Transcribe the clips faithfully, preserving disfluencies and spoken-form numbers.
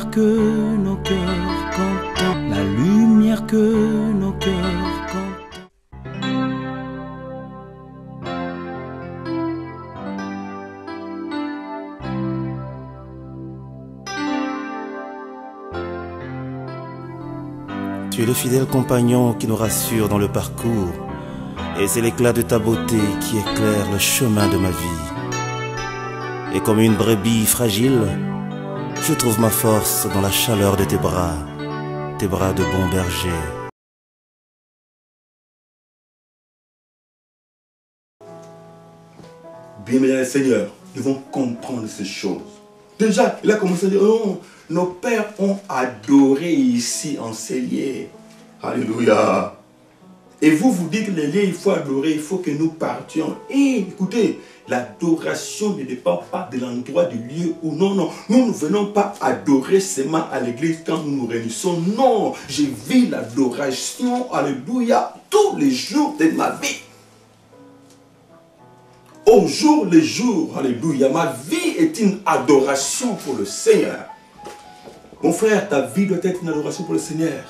lumière que nos cœurs contemplent, la lumière que nos cœurs contemplent. Tu es le fidèle compagnon qui nous rassure dans le parcours, et c'est l'éclat de ta beauté qui éclaire le chemin de ma vie. Et comme une brebis fragile, je trouve ma force dans la chaleur de tes bras, tes bras de bon berger. Bien-aimé Seigneur, nous devons comprendre ces choses. Déjà, il a commencé à dire, oh, nos pères ont adoré ici en ces lieux. Alléluia. Et vous, vous dites, les lieux, il faut adorer, il faut que nous partions. Et écoutez, l'adoration ne dépend pas de l'endroit du lieu où non, non. Nous ne venons pas adorer seulement à l'église quand nous nous réunissons. Non, je vis l'adoration, alléluia, tous les jours de ma vie. Au jour le jour, alléluia, ma vie est une adoration pour le Seigneur. Mon frère, ta vie doit être une adoration pour le Seigneur.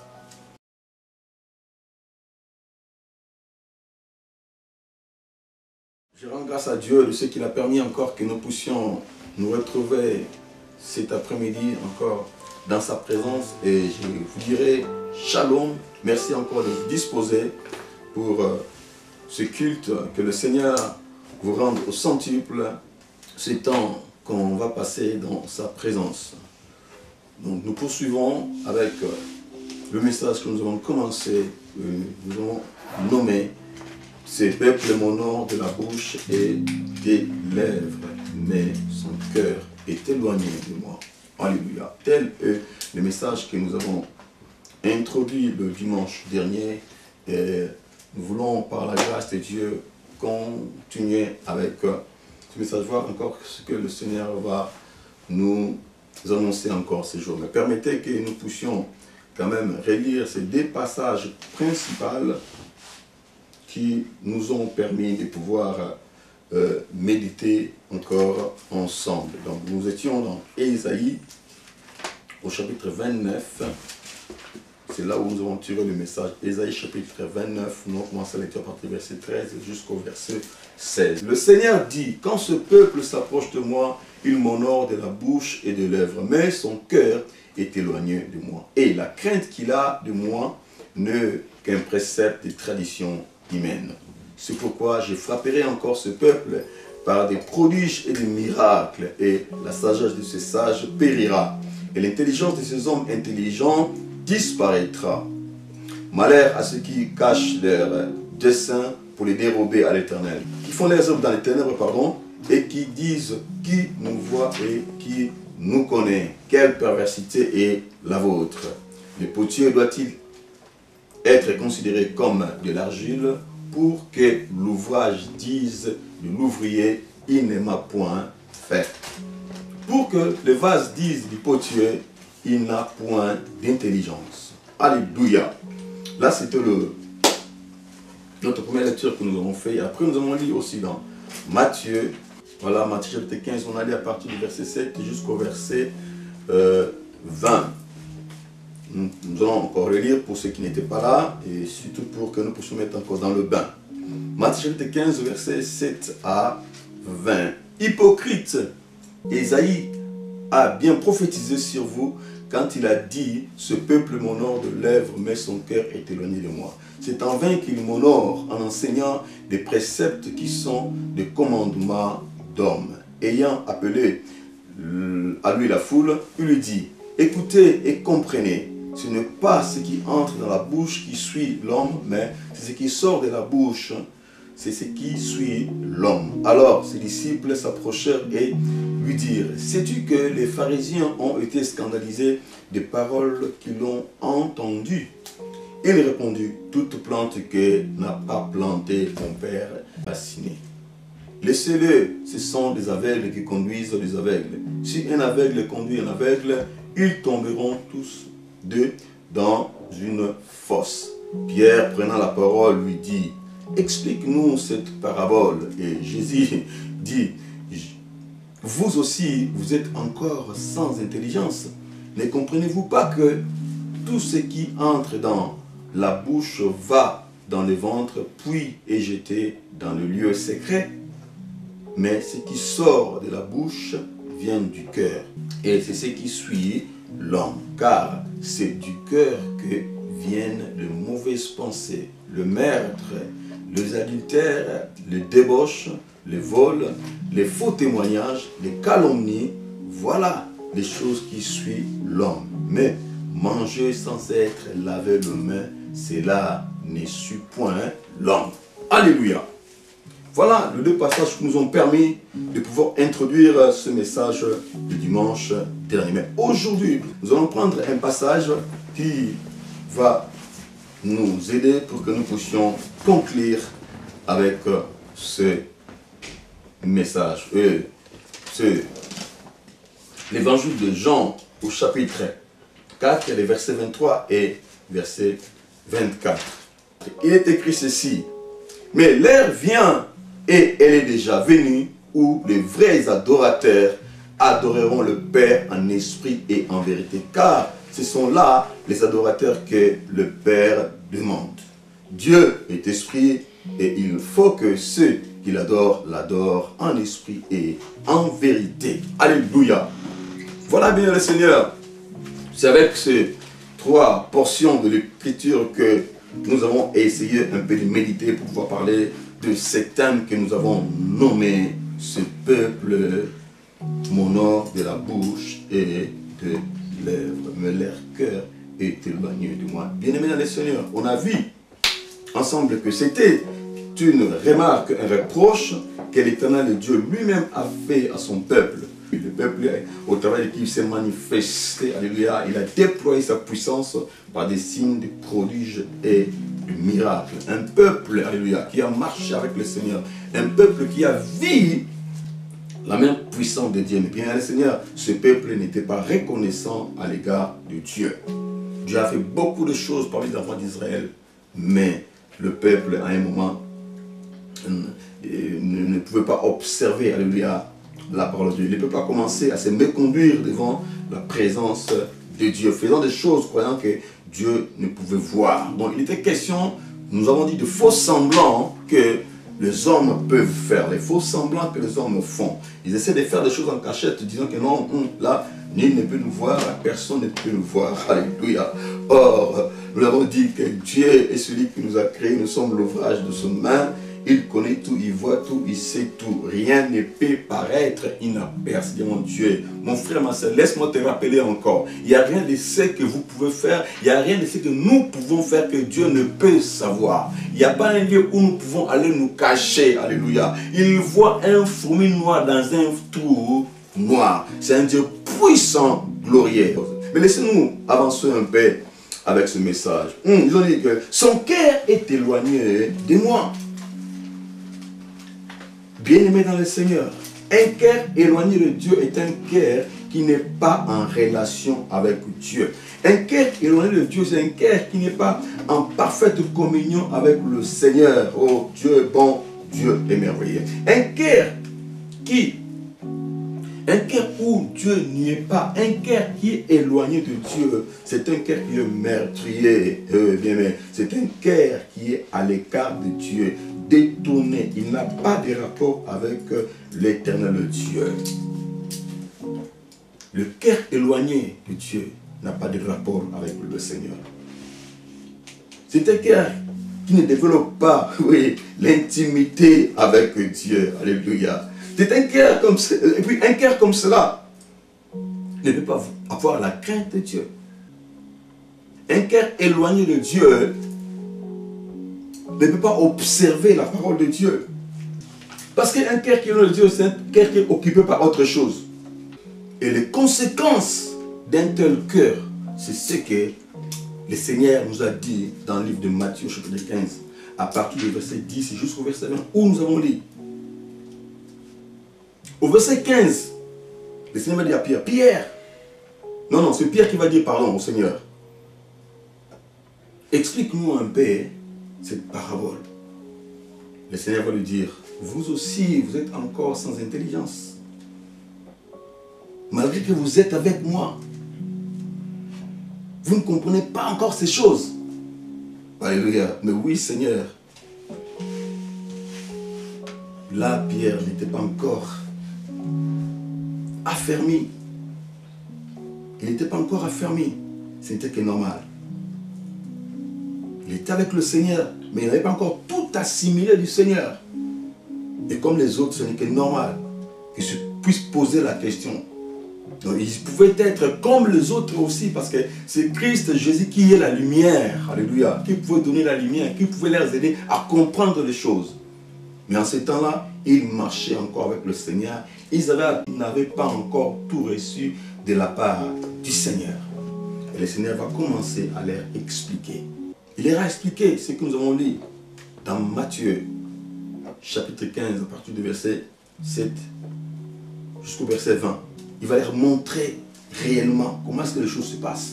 Je rends grâce à Dieu de ce qu'il a permis encore que nous puissions nous retrouver cet après-midi encore dans sa présence. Et je vous dirai shalom, merci encore de vous disposer pour ce culte, que le Seigneur vous rende au centuple ce temps qu'on va passer dans sa présence. Donc nous poursuivons avec le message que nous avons commencé, nous avons nommé « Ce peuple m'honore de la bouche et des lèvres, mais son cœur est éloigné de moi. » Alléluia. Tel est le message que nous avons introduit le dimanche dernier. Et nous voulons, par la grâce de Dieu, continuer avec ce message, voir encore ce que le Seigneur va nous annoncer encore ces jours. Mais permettez que nous puissions quand même relire ces deux passages principaux qui nous ont permis de pouvoir euh, méditer encore ensemble. Donc nous étions dans Ésaïe au chapitre vingt-neuf. C'est là où nous avons tiré le message. Ésaïe chapitre vingt-neuf, nous avons commencé à lire à partir du verset treize jusqu'au verset seize. Le Seigneur dit, quand ce peuple s'approche de moi, il m'honore de la bouche et des lèvres, mais son cœur est éloigné de moi. Et la crainte qu'il a de moi n'est qu'un précepte de tradition humaine. C'est pourquoi je frapperai encore ce peuple par des prodiges et des miracles, et la sagesse de ces sages périra, et l'intelligence de ces hommes intelligents disparaîtra. Malheur à ceux qui cachent leurs desseins pour les dérober à l'Éternel, qui font leurs œuvres dans les ténèbres, pardon, et qui disent qui nous voit et qui nous connaît. Quelle perversité est la vôtre. Le potier doit-il être considéré comme de l'argile pour que l'ouvrage dise de l'ouvrier, il ne m'a point fait. Pour que le vase dise du potier, il n'a point d'intelligence. Alléluia. Là, c'était le notre première lecture que nous avons fait. Après, nous avons lu aussi dans Matthieu. Voilà, Matthieu chapitre quinze, on a lu à partir du verset sept jusqu'au verset euh, vingt. Nous, nous allons encore le lire pour ceux qui n'étaient pas là, et surtout pour que nous puissions mettre encore dans le bain. Matthieu chapitre quinze, verset sept à vingt. Hypocrite, Ésaïe a bien prophétisé sur vous quand il a dit « Ce peuple m'honore de lèvres, mais son cœur est éloigné de moi. » C'est en vain qu'il m'honore en enseignant des préceptes qui sont des commandements d'hommes. Ayant appelé à lui la foule, il lui dit « Écoutez et comprenez, ce n'est pas ce qui entre dans la bouche qui suit l'homme, mais c'est ce qui sort de la bouche, c'est ce qui suit l'homme. » Alors ses disciples s'approchèrent et lui dirent, « Sais-tu que les pharisiens ont été scandalisés des paroles qu'ils ont entendues ?» Il répondit, « Toute plante que n'a pas planté mon père bassiné. Laissez-le, ce sont des aveugles qui conduisent des aveugles. Si un aveugle conduit un aveugle, ils tomberont tous deux dans une fosse. » Pierre, prenant la parole, lui dit, « Explique-nous cette parabole. » Et Jésus dit, « Vous aussi, vous êtes encore sans intelligence. Ne comprenez-vous pas que tout ce qui entre dans la bouche va dans le ventre, puis est jeté dans le lieu secret? Mais ce qui sort de la bouche vient du cœur. Et c'est ce qui suit l'homme. Car c'est du cœur que viennent les mauvaises pensées, le meurtre, les adultères, les débauches, les vols, les faux témoignages, les calomnies. Voilà les choses qui suivent l'homme. Mais manger sans être lavé les mains, cela ne suit point l'homme. Alléluia. Voilà les deux passages qui nous ont permis de pouvoir introduire ce message du dimanche dernier. Mais aujourd'hui, nous allons prendre un passage qui va nous aider pour que nous puissions conclure avec ce message. Et c'est l'évangile de Jean au chapitre quatre, les versets vingt-trois et verset vingt-quatre. Il est écrit ceci: mais l'heure vient et elle est déjà venue où les vrais adorateurs adoreront le Père en esprit et en vérité. Car ce sont là les adorateurs que le Père demande. Dieu est esprit et il faut que ceux qui l'adorent l'adorent en esprit et en vérité. Alléluia. Voilà bien le Seigneur. C'est avec ces trois portions de l'écriture que nous avons essayé un peu de méditer pour pouvoir parler de ce thème que nous avons nommé « Ce peuple m'honore de la bouche et de lèvres, mais leur cœur est éloigné de moi. » Bien-aimés dans le Seigneur, on a vu ensemble que c'était une remarque, un reproche que l'Éternel Dieu lui-même a fait à son peuple. Le peuple, au travers de qui il s'est manifesté, alléluia, il a déployé sa puissance par des signes, des prodiges et des miracles. Un peuple, alléluia, qui a marché avec le Seigneur. Un peuple qui a vu la même puissance de Dieu. Mais bien, le Seigneur, ce peuple n'était pas reconnaissant à l'égard de Dieu. Dieu a fait beaucoup de choses parmi les enfants d'Israël, mais le peuple, à un moment, ne, ne pouvait pas observer, alléluia, la parole de Dieu. Il ne peut pas commencer à se méconduire devant la présence de Dieu, faisant des choses croyant que Dieu ne pouvait voir. Donc il était question, nous avons dit, de faux semblants que les hommes peuvent faire, les faux semblants que les hommes font. Ils essaient de faire des choses en cachette, disant que non, là, nul ne peut nous voir, personne ne peut nous voir. Alléluia. Or, nous avons dit que Dieu est celui qui nous a créés, nous sommes l'ouvrage de son main. Il connaît tout, il voit tout, il sait tout. Rien ne peut paraître inaperçu, mon Dieu. Mon frère, ma soeur, laisse-moi te rappeler encore. Il n'y a rien de ce que vous pouvez faire. Il n'y a rien de ce que nous pouvons faire que Dieu ne peut savoir. Il n'y a pas un lieu où nous pouvons aller nous cacher. Alléluia. Il voit un fourmi noir dans un trou noir. C'est un Dieu puissant, glorieux. Mais laissez-nous avancer un peu avec ce message. Hum, ils ont dit que son cœur est éloigné de moi. Bien-aimé dans le Seigneur, un cœur éloigné de Dieu est un cœur qui n'est pas en relation avec Dieu. Un cœur éloigné de Dieu, c'est un cœur qui n'est pas en parfaite communion avec le Seigneur. Oh Dieu bon, Dieu est merveilleux. Un cœur qui, un cœur où Dieu n'y est pas, un cœur qui est éloigné de Dieu, c'est un cœur qui est meurtrier. Euh, bien, bien. C'est un cœur qui est à l'écart de Dieu, détourné. Il n'a pas de rapport avec l'éternel Dieu. Le cœur éloigné de Dieu n'a pas de rapport avec le Seigneur. C'est un cœur qui ne développe pas, oui, l'intimité avec Dieu. Alléluia. C'est un cœur comme ça. Et puis un cœur comme cela ne peut pas avoir la crainte de Dieu. Un cœur éloigné de Dieu ne peut pas observer la parole de Dieu. Parce qu'un cœur qui est éloigné de Dieu, c'est un cœur qui est occupé par autre chose. Et les conséquences d'un tel cœur, c'est ce que le Seigneur nous a dit dans le livre de Matthieu, chapitre quinze, à partir du verset dix jusqu'au verset vingt, où nous avons lu. Au verset quinze, le Seigneur va dire à Pierre, Pierre, non, non, c'est Pierre qui va dire pardon au Seigneur. Explique-nous un peu cette parabole. Le Seigneur va lui dire, vous aussi, vous êtes encore sans intelligence. Malgré que vous êtes avec moi, Vous ne comprenez pas encore ces choses. Alléluia. Mais oui, Seigneur. Là, Pierre n'était pas encore affermi. Il n'était pas encore affermi. Ce n'était que normal. Il était avec le Seigneur, mais il n'avait pas encore tout assimilé du Seigneur. Et comme les autres, ce n'est que normal qu'il se puisse poser la question. Donc, il pouvait être comme les autres aussi, parce que c'est Christ Jésus qui est la lumière, alléluia, qui pouvait donner la lumière, qui pouvait les aider à comprendre les choses. Mais en ce temps-là, ils marchaient encore avec le Seigneur. Ils n'avaient pas encore tout reçu de la part du Seigneur. Et le Seigneur va commencer à leur expliquer. Il leur a expliqué ce que nous avons lu dans Matthieu, chapitre quinze, à partir du verset sept jusqu'au verset vingt. Il va leur montrer réellement comment est-ce que les choses se passent.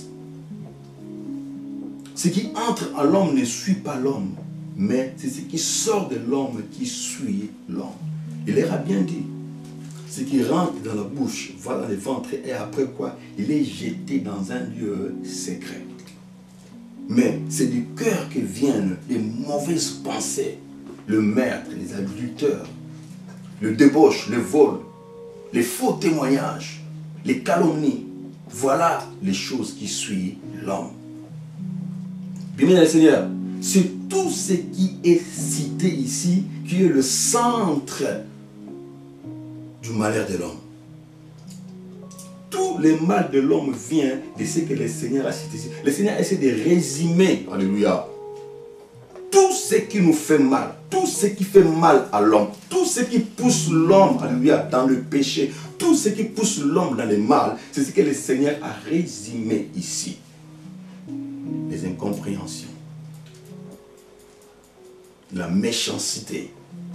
Ce qui entre en l'homme ne suit pas l'homme, mais c'est ce qui sort de l'homme qui suit l'homme. Il leur a bien dit. Ce qui rentre dans la bouche va dans le ventre et après quoi, il est jeté dans un lieu secret. Mais c'est du cœur que viennent les mauvaises pensées, le meurtre, les adultères, le débauche, le vol, les faux témoignages, les calomnies. Voilà les choses qui suivent l'homme. Bien, le Seigneur, c'est tout ce qui est cité ici qui est le centre du malheur de l'homme. Tout le mal de l'homme vient de ce que le Seigneur a cité ici. Le Seigneur essaie de résumer, alléluia, tout ce qui nous fait mal, tout ce qui fait mal à l'homme, tout ce qui pousse l'homme, alléluia, dans le péché, tout ce qui pousse l'homme dans le mal, c'est ce que le Seigneur a résumé ici. Les incompréhensions, la méchanceté,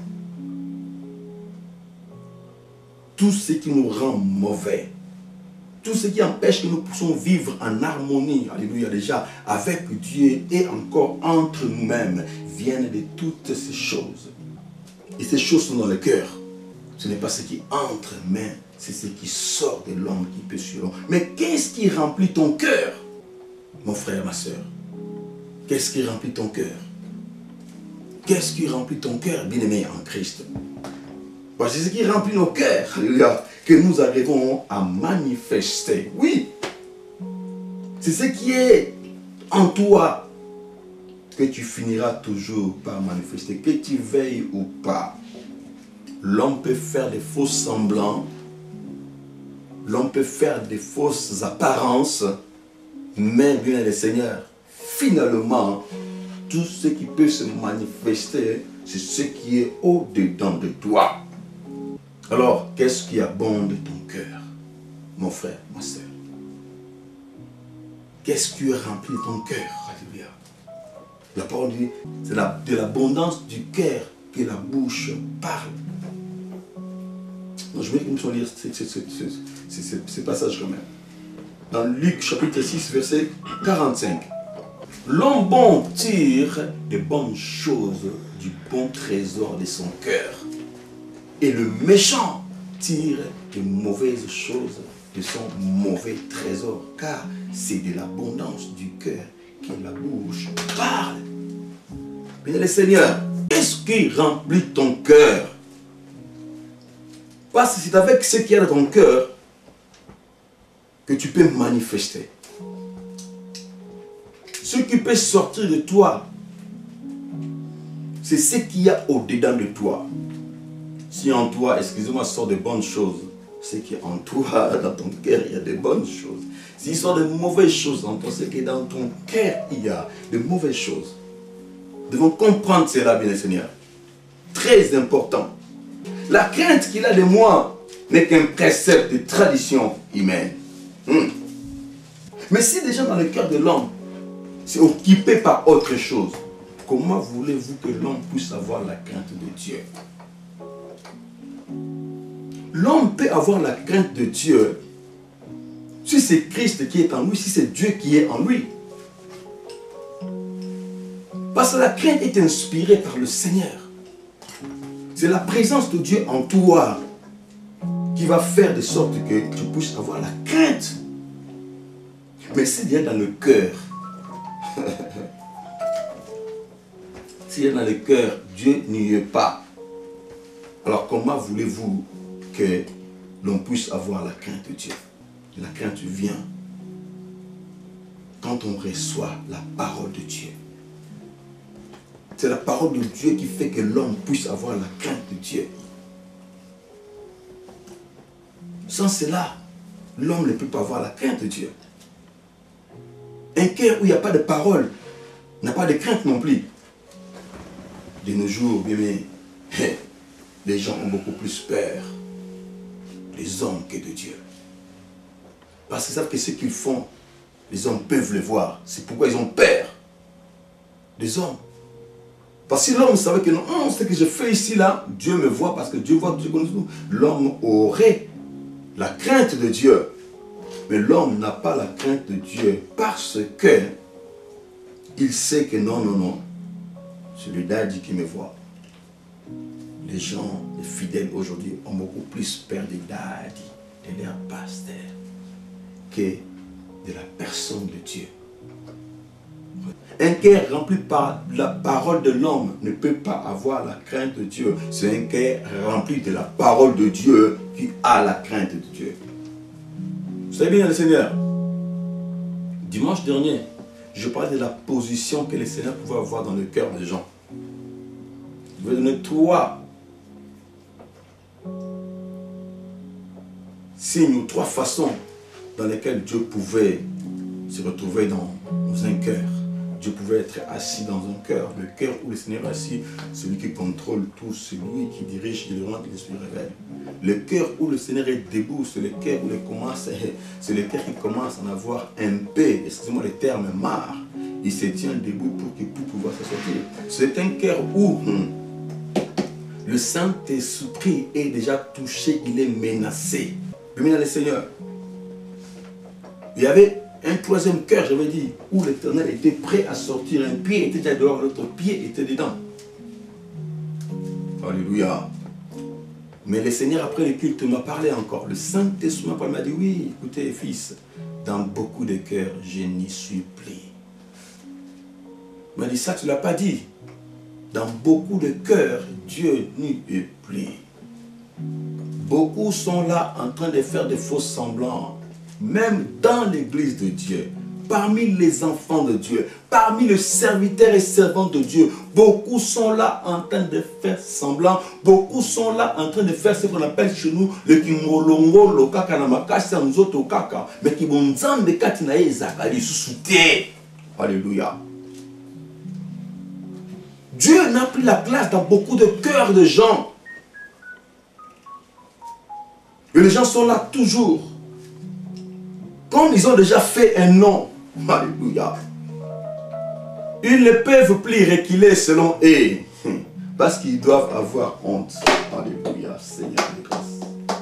tout ce qui nous rend mauvais, tout ce qui empêche que nous puissions vivre en harmonie, alléluia, déjà, avec Dieu et encore entre nous-mêmes, viennent de toutes ces choses. Et ces choses sont dans le cœur. Ce n'est pas ce qui entre, mais c'est ce qui sort de l'homme qui peut sur l'homme. Mais qu'est-ce qui remplit ton cœur, mon frère, ma soeur? Qu'est-ce qui remplit ton cœur? Qu'est-ce qui remplit ton cœur, bien-aimé en Christ? C'est ce qui remplit nos cœurs, alléluia, que nous arrivons à manifester. Oui, c'est ce qui est en toi que tu finiras toujours par manifester, que tu veilles ou pas. L'homme peut faire des faux semblants, l'homme peut faire des fausses apparences, mais bien le Seigneur, finalement, tout ce qui peut se manifester, c'est ce qui est au-dedans de toi. Alors, qu'est-ce qui abonde ton cœur, mon frère, ma soeur? Qu'est-ce qui remplit ton cœur? Alléluia. La parole dit, c'est la, de l'abondance du cœur que la bouche parle. Donc, je vais nous lire ce passage quand même. Dans Luc chapitre six, verset quarante-cinq. L'homme bon tire des bonnes choses du bon trésor de son cœur. Et le méchant tire de mauvaises choses de son mauvais trésor. Car c'est de l'abondance du cœur que la bouche parle. Bien le Seigneur, qu'est-ce qui remplit ton cœur? Parce que c'est avec ce qu'il y a dans ton cœur que tu peux manifester. Ce qui peut sortir de toi, c'est ce qu'il y a au-dedans de toi. Si en toi, excusez-moi, sort de bonnes choses, c'est qu'en toi, dans ton cœur, il y a de bonnes choses. S'il sort de mauvaises choses en toi, c'est que dans ton cœur, il y a de mauvaises choses. Nous devons comprendre cela, bien Seigneur. Très important. La crainte qu'il a de moi n'est qu'un précepte de tradition humaine. Hmm. Mais si déjà dans le cœur de l'homme, c'est occupé par autre chose, comment voulez-vous que l'homme puisse avoir la crainte de Dieu? L'homme peut avoir la crainte de Dieu si c'est Christ qui est en lui, si c'est Dieu qui est en lui. Parce que la crainte est inspirée par le Seigneur. C'est la présence de Dieu en toi qui va faire de sorte que tu puisses avoir la crainte. Mais s'il y a dans le cœur, s'il y a dans le cœur, Dieu n'y est pas. Alors comment voulez-vous que l'on puisse avoir la crainte de Dieu? La crainte vient quand on reçoit la parole de Dieu. C'est la parole de Dieu qui fait que l'homme puisse avoir la crainte de Dieu. Sans cela, l'homme ne peut pas avoir la crainte de Dieu. Un cœur où il n'y a pas de parole n'a pas de crainte non plus. De nos jours, bien, mais, les gens ont beaucoup plus peur des hommes que de Dieu. Parce qu'ils savent que ce qu'ils font, les hommes peuvent le voir. C'est pourquoi ils ont peur des hommes. Parce que l'homme savait que non, oh, ce que je fais ici, là, Dieu me voit parce que Dieu voit que Dieu connaît tout. L'homme aurait la crainte de Dieu. Mais l'homme n'a pas la crainte de Dieu parce que il sait que non, non, non. C'est le daddy qui me voit. Les gens, les fidèles aujourd'hui, ont beaucoup plus peur des daddy, de leur pasteur, que de la personne de Dieu. Un cœur rempli par la parole de l'homme ne peut pas avoir la crainte de Dieu. C'est un cœur rempli de la parole de Dieu qui a la crainte de Dieu. Vous savez bien le Seigneur, dimanche dernier, je parlais de la position que le Seigneur pouvait avoir dans le cœur des gens. Je vais donner trois signes ou trois façons dans lesquelles Dieu pouvait se retrouver dans un cœur. Dieu pouvait être assis dans un cœur. Le cœur où le Seigneur est assis, celui qui contrôle tout, celui qui dirige, qui le rend, qui le révèle. Le cœur où le Seigneur est debout, c'est le cœur où il commence, c'est le cœur qui commence à en avoir un peu, excusez-moi le terme, marre. Il se tient debout pour qu'il puisse pouvoir se sortir. C'est un cœur où hum, le Saint-Esprit est déjà touché, il est menacé. Bien le Seigneur. Il y avait un troisième cœur, j'avais dit, où l'Éternel était prêt à sortir. Un pied était déjà dehors, l'autre pied était dedans. Alléluia. Mais le Seigneur, après le culte, m'a parlé encore. Le Saint-Esprit m'a parlé, m'a dit, oui, écoutez, fils, dans beaucoup de cœurs, je n'y suis plus. Il m'a dit, ça, tu ne l'as pas dit. Dans beaucoup de cœurs, Dieu n'y est plus. Beaucoup sont là en train de faire des faux semblants. Même dans l'église de Dieu, parmi les enfants de Dieu, parmi les serviteurs et servantes de Dieu, beaucoup sont là en train de faire semblant, beaucoup sont là en train de faire ce qu'on appelle chez nous le kimolongo, le kaka na makasi ya nzoto kaka, mais qui bon nzambe kati na ye zakali susute. Alléluia. Dieu n'a pris la place dans beaucoup de cœurs de gens. Et les gens sont là toujours. Comme ils ont déjà fait un nom, alléluia, ils ne peuvent plus reculer selon eux, parce qu'ils doivent avoir honte. Alléluia, Seigneur de grâce.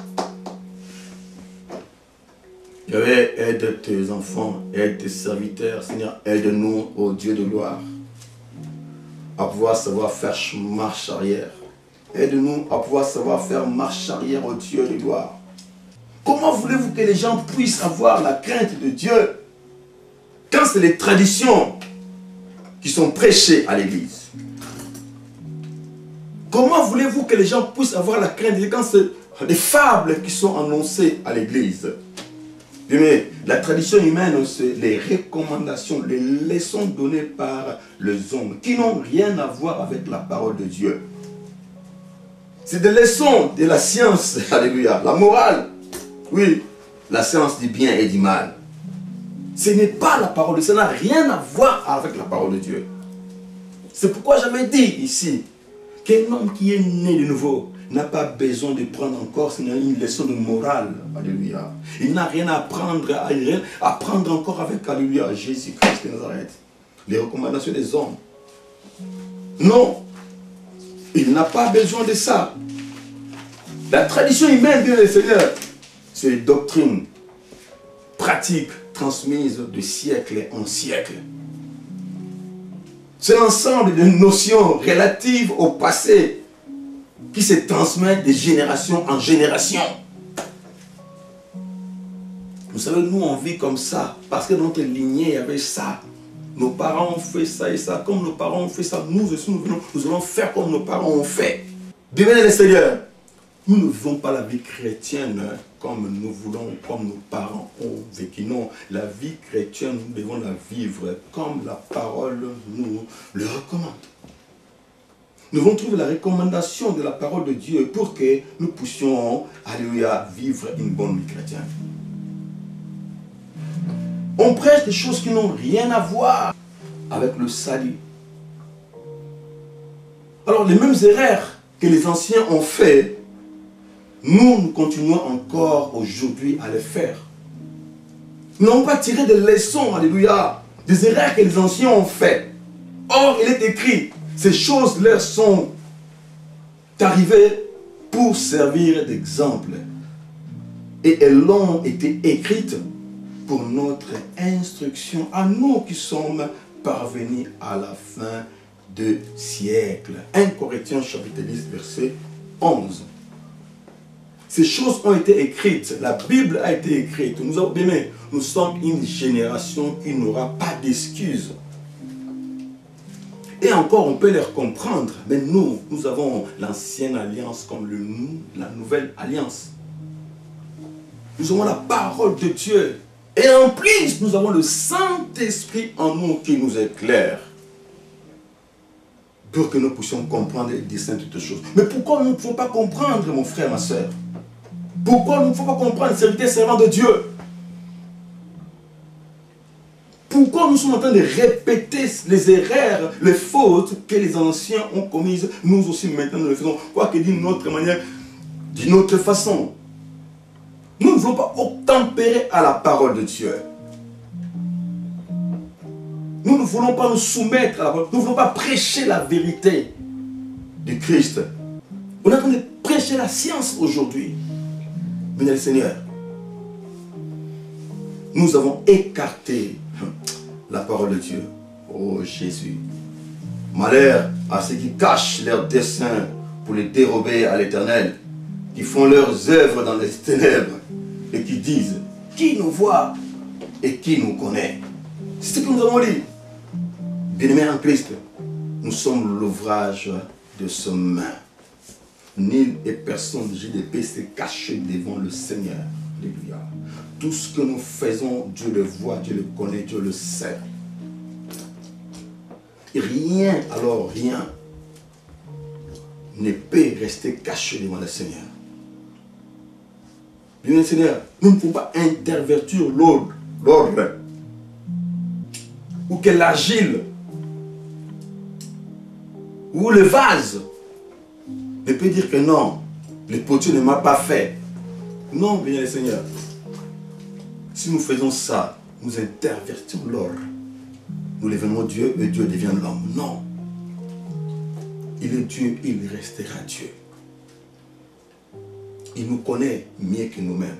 Je vais aider tes enfants, aide tes serviteurs, Seigneur, aide-nous, ô Dieu de gloire, à pouvoir savoir faire marche arrière. Aide-nous à pouvoir savoir faire marche arrière, ô Dieu de gloire. Comment voulez-vous que les gens puissent avoir la crainte de Dieu quand c'est les traditions qui sont prêchées à l'église? Comment voulez-vous que les gens puissent avoir la crainte de Dieu quand c'est les fables qui sont annoncées à l'église? Mais la tradition humaine, c'est les recommandations, les leçons données par les hommes qui n'ont rien à voir avec la parole de Dieu. C'est des leçons de la science, alléluia, la morale. Oui, la science du bien et du mal. Ce n'est pas la parole de Dieu, ça n'a rien à voir avec la parole de Dieu. C'est pourquoi j'avais dit ici qu'un homme qui est né de nouveau n'a pas besoin de prendre encore une leçon de morale. Alléluia. Il n'a rien à apprendre, à apprendre encore avec, alléluia, Jésus-Christ de Nazareth. Les recommandations des hommes. Non, il n'a pas besoin de ça. La tradition humaine, bien le Seigneur, c'est les doctrines pratiques transmises de siècle en siècle. C'est l'ensemble de notions relatives au passé qui se transmettent de génération en génération. Vous savez, nous on vit comme ça, parce que dans notre lignée, il y avait ça. Nos parents ont fait ça et ça. Comme nos parents ont fait ça, nous aussi, nous, venons, nous allons faire comme nos parents ont fait. Devenez les Seigneurs. Nous ne vivons pas la vie chrétienne comme nous voulons, comme nos parents ont vécu. Non, la vie chrétienne, nous devons la vivre comme la parole nous le recommande. Nous devons trouver la recommandation de la parole de Dieu pour que nous puissions, alléluia, vivre une bonne vie chrétienne. On prêche des choses qui n'ont rien à voir avec le salut. Alors, les mêmes erreurs que les anciens ont fait, nous, nous continuons encore aujourd'hui à les faire. Nous n'avons pas tiré des leçons, alléluia, des erreurs que les anciens ont fait. Or, il est écrit, ces choses leur sont arrivées pour servir d'exemple. Et elles ont été écrites pour notre instruction à nous qui sommes parvenus à la fin du siècle. premier Corinthiens chapitre dix, verset onze. Ces choses ont été écrites, la Bible a été écrite. Nous avons aimé, nous sommes une génération qui n'aura pas d'excuses. Et encore, on peut les comprendre, mais nous, nous avons l'ancienne alliance comme le, la nouvelle alliance. Nous avons la parole de Dieu. Et en plus, nous avons le Saint-Esprit en nous qui nous éclaire. Pour que nous puissions comprendre et discerner toutes choses. Mais pourquoi nous ne pouvons pas comprendre, mon frère, ma soeur? Pourquoi nous ne pouvons pas comprendre, serviteurs servants de Dieu? Pourquoi nous sommes en train de répéter les erreurs, les fautes que les anciens ont commises? Nous aussi maintenant nous le faisons, quoique d'une autre manière, d'une autre façon. Nous ne voulons pas obtempérer à la parole de Dieu. Nous ne voulons pas nous soumettre à la parole. Nous ne voulons pas prêcher la vérité du Christ. On est en train de prêcher la science aujourd'hui. Bien, le Seigneur, nous avons écarté la parole de Dieu. Oh Jésus. Malheur à ceux qui cachent leurs desseins pour les dérober à l'Éternel, qui font leurs œuvres dans les ténèbres et qui disent, qui nous voit et qui nous connaît? C'est ce que nous avons dit. Bien-aimés en Christ, nous sommes l'ouvrage de ses mains. Nul et personne ne peut se cacher devant le Seigneur. Alléluia. Tout ce que nous faisons, Dieu le voit, Dieu le connaît, Dieu le sait. Et rien, alors rien, ne peut rester caché devant le Seigneur. Bien, Seigneur, nous ne pouvons pas intervertir l'ordre, ou que l'argile, ou le vase, ne peut dire que non, le potier ne m'a pas fait. Non, bien, Seigneur. Si nous faisons ça, nous intervertissons l'ordre. Nous devenons Dieu et Dieu devient l'homme. Non. Il est Dieu, il restera Dieu. Il nous connaît mieux que nous-mêmes.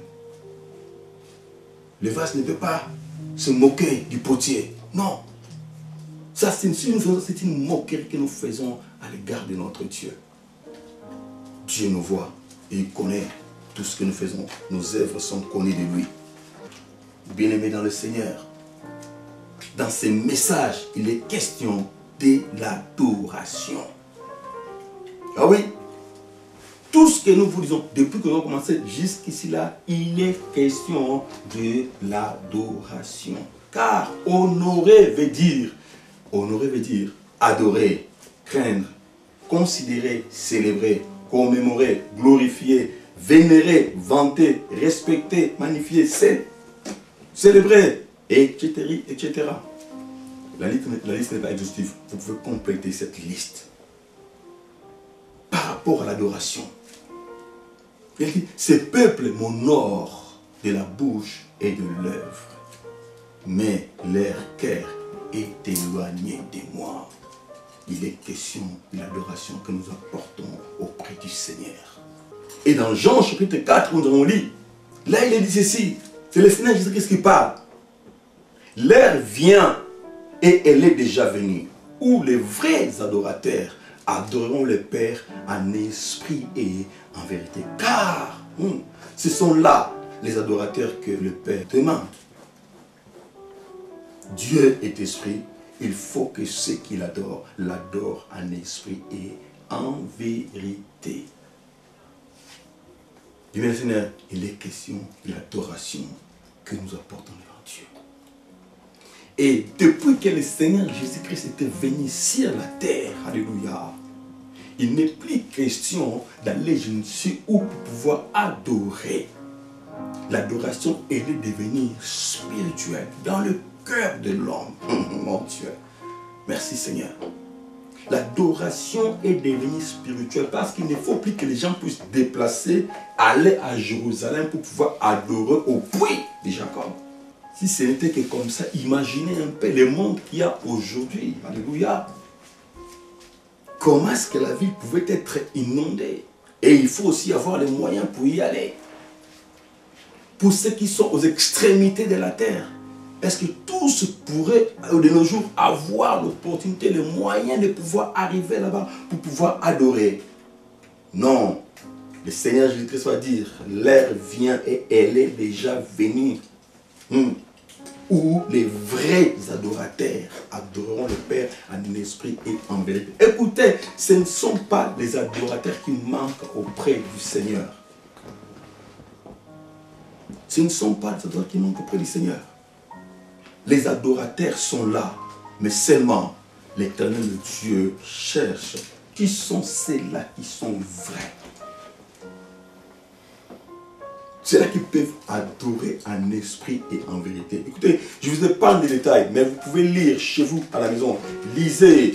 Le vase ne peut pas se moquer du potier. Non. Ça, c'est une moquerie que nous faisons à l'égard de notre Dieu. Dieu nous voit et il connaît tout ce que nous faisons. Nos œuvres sont connues de lui. Bien-aimés dans le Seigneur, dans ces messages, il est question de l'adoration. Ah oui, tout ce que nous vous disons, depuis que nous avons commencé jusqu'ici là, il est question de l'adoration. Car honorer veut dire, honorer veut dire adorer, craindre, considérer, célébrer, commémorer, glorifier, vénérer, vanter, respecter, magnifier, célébrer, et cetera, et cetera. La liste, la liste n'est pas exhaustive. Vous pouvez compléter cette liste. Par rapport à l'adoration. Il dit, ces peuples m'honorent de la bouche et de l'œuvre, mais leur cœur est éloigné de moi. Il est question de l'adoration que nous apportons auprès du Seigneur. Et dans Jean chapitre quatre, nous avons lu, là il est dit ceci, c'est le Seigneur Jésus-Christ qui parle. L'heure vient et elle est déjà venue, où les vrais adorateurs adoreront le Père en esprit et en vérité. Car hum, ce sont là les adorateurs que le Père demande. Dieu est esprit, il faut que ceux qui l'adorent, l'adorent en esprit et en vérité. Bien Seigneur, il est question de l'adoration que nous apportons devant Dieu. Et depuis que le Seigneur Jésus-Christ était venu sur la terre, alléluia, il n'est plus question d'aller je ne sais où pour pouvoir adorer. L'adoration, elle est devenue spirituelle dans le cœur de l'homme. Mon Dieu. Merci Seigneur. L'adoration est devenue spirituelle parce qu'il ne faut plus que les gens puissent déplacer, aller à Jérusalem pour pouvoir adorer au puits de Jacob. Si ce n'était que comme ça, imaginez un peu le monde qu'il y a aujourd'hui. Alléluia. Comment est-ce que la ville pouvait être inondée? Et il faut aussi avoir les moyens pour y aller. Pour ceux qui sont aux extrémités de la terre, est-ce que tous pourraient de nos jours avoir l'opportunité, les moyens de pouvoir arriver là-bas pour pouvoir adorer? Non. Le Seigneur Jésus-Christ va dire, l'heure vient et elle est déjà venue. Hmm. Où les vrais adorateurs adoreront le Père en esprit et en vérité. Écoutez, ce ne sont pas les adorateurs qui manquent auprès du Seigneur. Ce ne sont pas les adorateurs qui manquent auprès du Seigneur. Les adorateurs sont là, mais seulement l'Éternel Dieu cherche qui sont ceux-là qui sont vrais. C'est là qu'ils peuvent adorer en esprit et en vérité. Écoutez, je vous ai pas de détails, mais vous pouvez lire chez vous à la maison. Lisez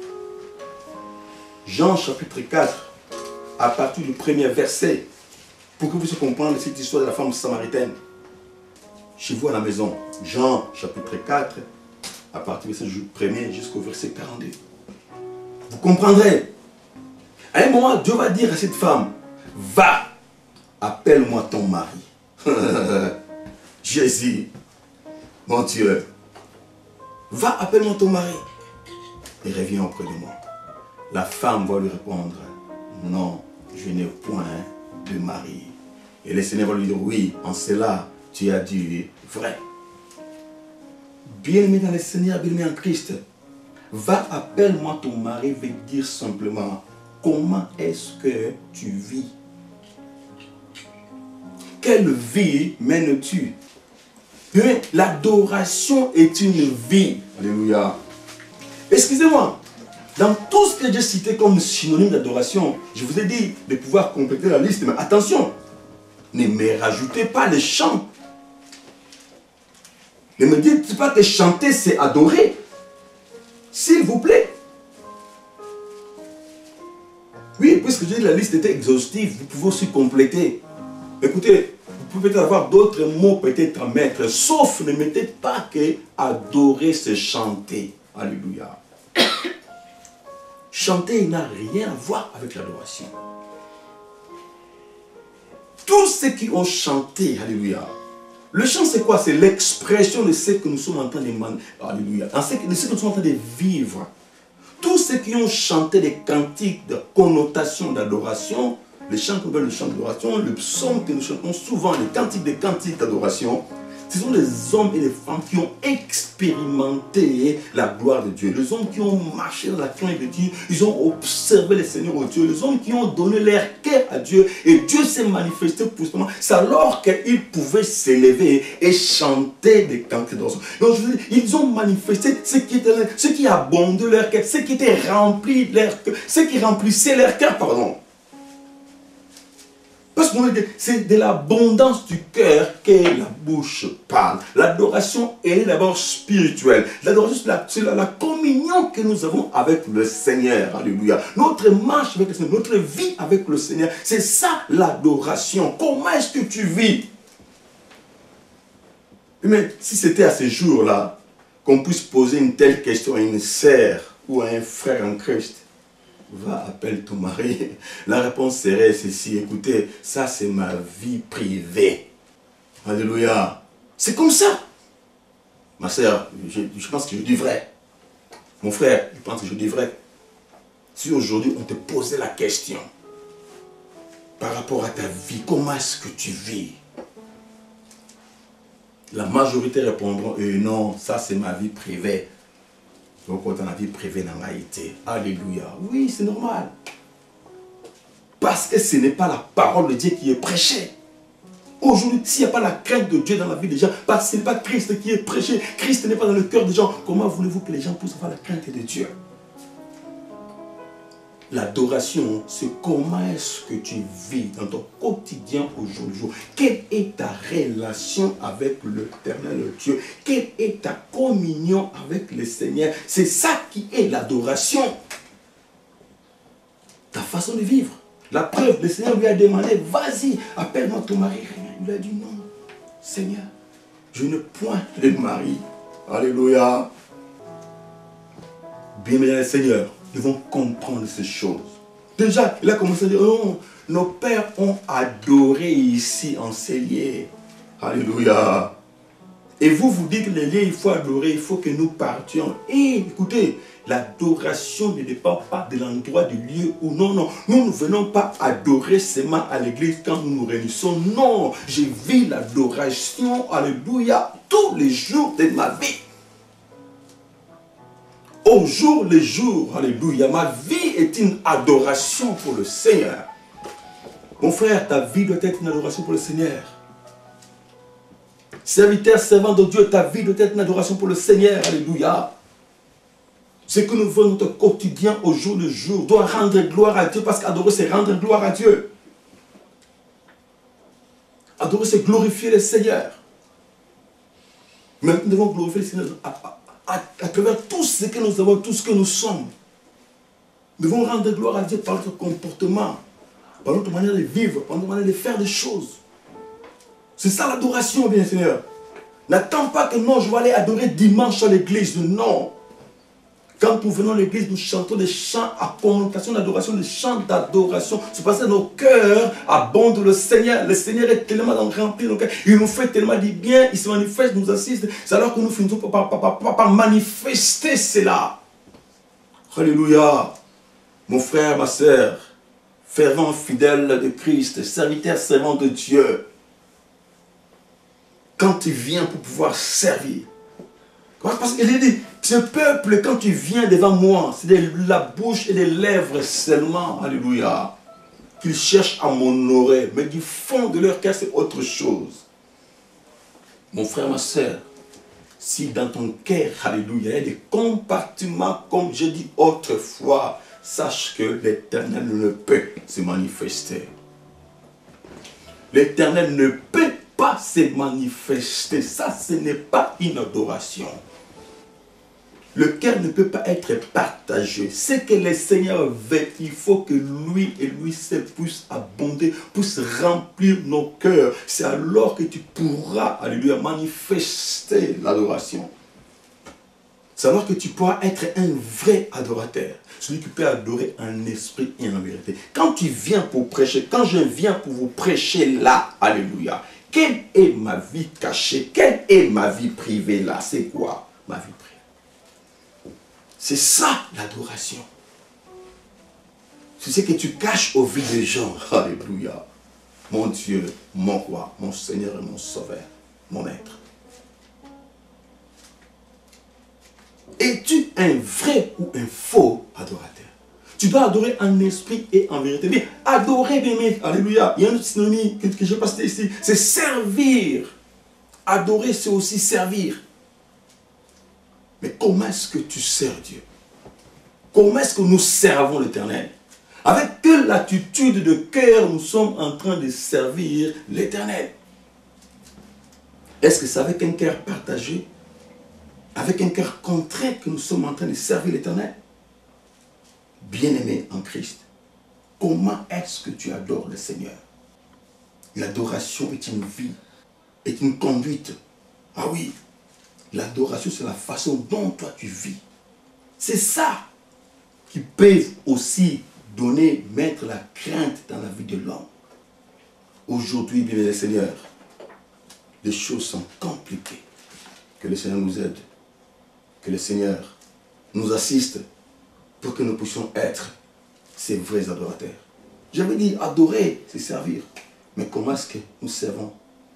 Jean chapitre quatre, à partir du premier verset, pour que vous puissiez comprendre cette histoire de la femme samaritaine. Chez vous à la maison, Jean chapitre quatre, à partir du verset premier jusqu'au verset quarante-deux. Vous comprendrez. À un moment, Dieu va dire à cette femme, va. Appelle-moi ton mari. Jésus, mon Dieu, va, appelle-moi ton mari. Et reviens auprès de moi. La femme va lui répondre, non, je n'ai point de mari. Et le Seigneur va lui dire, oui, en cela, tu as dit vrai. Bien-aimé dans le Seigneur, bien-aimé en Christ, va, appelle-moi ton mari, veut dire simplement, comment est-ce que tu vis? Quelle vie mènes-tu? L'adoration est une vie. Alléluia. Excusez-moi. Dans tout ce que j'ai cité comme synonyme d'adoration, je vous ai dit de pouvoir compléter la liste. Mais attention, ne me rajoutez pas les chants. Ne me dites pas que chanter, c'est adorer. S'il vous plaît. Oui, puisque j'ai dit la liste était exhaustive, vous pouvez aussi compléter. Écoutez, vous pouvez peut-être avoir d'autres mots peut-être à mettre, sauf ne mettez pas que adorer, c'est chanter. Alléluia. Chanter n'a rien à voir avec l'adoration. Tous ceux qui ont chanté, alléluia. Le chant c'est quoi? C'est l'expression de ce que nous sommes en train de alléluia, de ce que nous sommes en train de vivre. Tous ceux qui ont chanté des cantiques de connotation d'adoration, les chants qu'on appelle le chant d'adoration, le psaume que nous chantons souvent, les cantiques des cantiques d'adoration, ce sont des hommes et des femmes qui ont expérimenté la gloire de Dieu. Les hommes qui ont marché dans la crainte de Dieu, ils ont observé le Seigneur au Dieu. Les hommes qui ont donné leur cœur à Dieu et Dieu s'est manifesté puissamment. C'est alors qu'ils pouvaient s'élever et chanter des cantiques d'adoration. Donc je veux dire, ils ont manifesté ce qui, était, ce qui abondait leur cœur, ce qui était rempli leur cœur, ce qui remplissait leur cœur, pardon. Parce que c'est de l'abondance du cœur que la bouche parle. L'adoration est d'abord spirituelle. L'adoration, c'est la, la, la communion que nous avons avec le Seigneur. Alléluia. Notre marche avec le Seigneur, notre vie avec le Seigneur, c'est ça l'adoration. Comment est-ce que tu vis? Mais si c'était à ce jour-là qu'on puisse poser une telle question à une sœur ou à un frère en Christ, va, appelle ton mari. La réponse serait ceci, écoutez, ça c'est ma vie privée. Alléluia. C'est comme ça. Ma soeur, je, je pense que je dis vrai. Mon frère, je pense que je dis vrai. Si aujourd'hui on te posait la question par rapport à ta vie, comment est-ce que tu vis? La majorité répondront, et non, ça c'est ma vie privée. Donc, dans la vie privée, dans la été. Alléluia. Oui, c'est normal. Parce que ce n'est pas la parole de Dieu qui est prêchée. Aujourd'hui, s'il n'y a pas la crainte de Dieu dans la vie des gens, parce que ce n'est pas Christ qui est prêché, Christ n'est pas dans le cœur des gens, comment voulez-vous que les gens puissent avoir la crainte de Dieu? L'adoration, c'est comment est-ce que tu vis dans ton quotidien au jour le jour. Quelle est ta relation avec l'Éternel Dieu? Quelle est ta communion avec le Seigneur? C'est ça qui est l'adoration. Ta façon de vivre. La preuve, le Seigneur lui a demandé, vas-y, appelle-moi ton mari. Il lui a dit non, Seigneur, je ne pointe le mari. Alléluia. Bien-aimé le Seigneur, nous devons comprendre ces choses. Déjà, il a commencé à dire, oh, nos pères ont adoré ici en ces lieux. Alléluia. Et vous, vous dites, les lieux, il faut adorer, il faut que nous partions. Et écoutez, l'adoration ne dépend pas de l'endroit du lieu où non, non. Nous ne venons pas adorer seulement à l'église quand nous nous réunissons. Non, je vis l'adoration, alléluia, tous les jours de ma vie. Au jour le jour, alléluia, ma vie est une adoration pour le Seigneur. Mon frère, ta vie doit être une adoration pour le Seigneur. Serviteur, servant de Dieu, ta vie doit être une adoration pour le Seigneur, alléluia. Ce que nous faisons notre quotidien au jour le jour doit rendre gloire à Dieu, parce qu'adorer, c'est rendre gloire à Dieu. Adorer, c'est glorifier le Seigneur. Mais nous devons glorifier le Seigneur à, à, à, à travers tout ce que nous avons, tout ce que nous sommes. Nous devons rendre gloire à Dieu par notre comportement, par notre manière de vivre, par notre manière de faire des choses. C'est ça l'adoration, bien Seigneur. N'attends pas que non, je vais aller adorer dimanche à l'église. Non. Quand nous venons à l'église, nous chantons des chants à connotation d'adoration, des chants d'adoration. C'est parce que nos cœurs abondent le Seigneur. Le Seigneur est tellement rempli nos cœurs. Il nous fait tellement du bien. Il se manifeste, nous assiste. C'est alors que nous finissons par, par, par, par, par manifester cela. Alléluia. Mon frère, ma soeur, fervent fidèle de Christ, serviteur, servant de Dieu. Quand tu viens pour pouvoir servir. Parce qu'il dit, ce peuple, quand tu viens devant moi, c'est de la bouche et des lèvres seulement, alléluia, qu'ils cherchent à m'honorer, mais du fond de leur cœur, c'est autre chose. Mon frère, ma soeur, si dans ton cœur, alléluia, il y a des compartiments, comme je dis autrefois, sache que l'Éternel ne peut se manifester. L'Éternel ne peut pas se manifester. Ça, ce n'est pas une adoration. Le cœur ne peut pas être partagé. Ce que le Seigneur veut, il faut que lui et lui seul puisse abonder, puisse remplir nos cœurs. C'est alors que tu pourras, alléluia, manifester l'adoration. C'est alors que tu pourras être un vrai adorateur. Celui qui peut adorer en esprit et en vérité. Quand tu viens pour prêcher, quand je viens pour vous prêcher là, alléluia, quelle est ma vie cachée? Quelle est ma vie privée là? C'est quoi ma vie privée? C'est ça l'adoration. C'est ce que tu caches aux vies des gens. Alléluia. Mon Dieu, mon roi, mon Seigneur et mon Sauveur, mon Maître. Es-tu un vrai ou un faux adorateur? Tu dois adorer en esprit et en vérité. Mais adorer, bien aimé, alléluia. Il y a un autre synonyme que, que j'ai passé ici. C'est servir. Adorer, c'est aussi servir. Mais comment est-ce que tu sers Dieu? Comment est-ce que nous servons l'Éternel? Avec quelle attitude de cœur nous sommes en train de servir l'Éternel? Est-ce que c'est avec un cœur partagé? Avec un cœur contraint que nous sommes en train de servir l'Éternel? Bien-aimé en Christ, comment est-ce que tu adores le Seigneur? L'adoration est une vie, est une conduite. Ah oui, l'adoration c'est la façon dont toi tu vis. C'est ça qui peut aussi donner, mettre la crainte dans la vie de l'homme. Aujourd'hui, bien-aimé Seigneur, les choses sont compliquées. Que le Seigneur nous aide. Que le Seigneur nous assiste pour que nous puissions être ces vrais adorateurs. J'avais dit, adorer, c'est servir. Mais comment est-ce que nous servons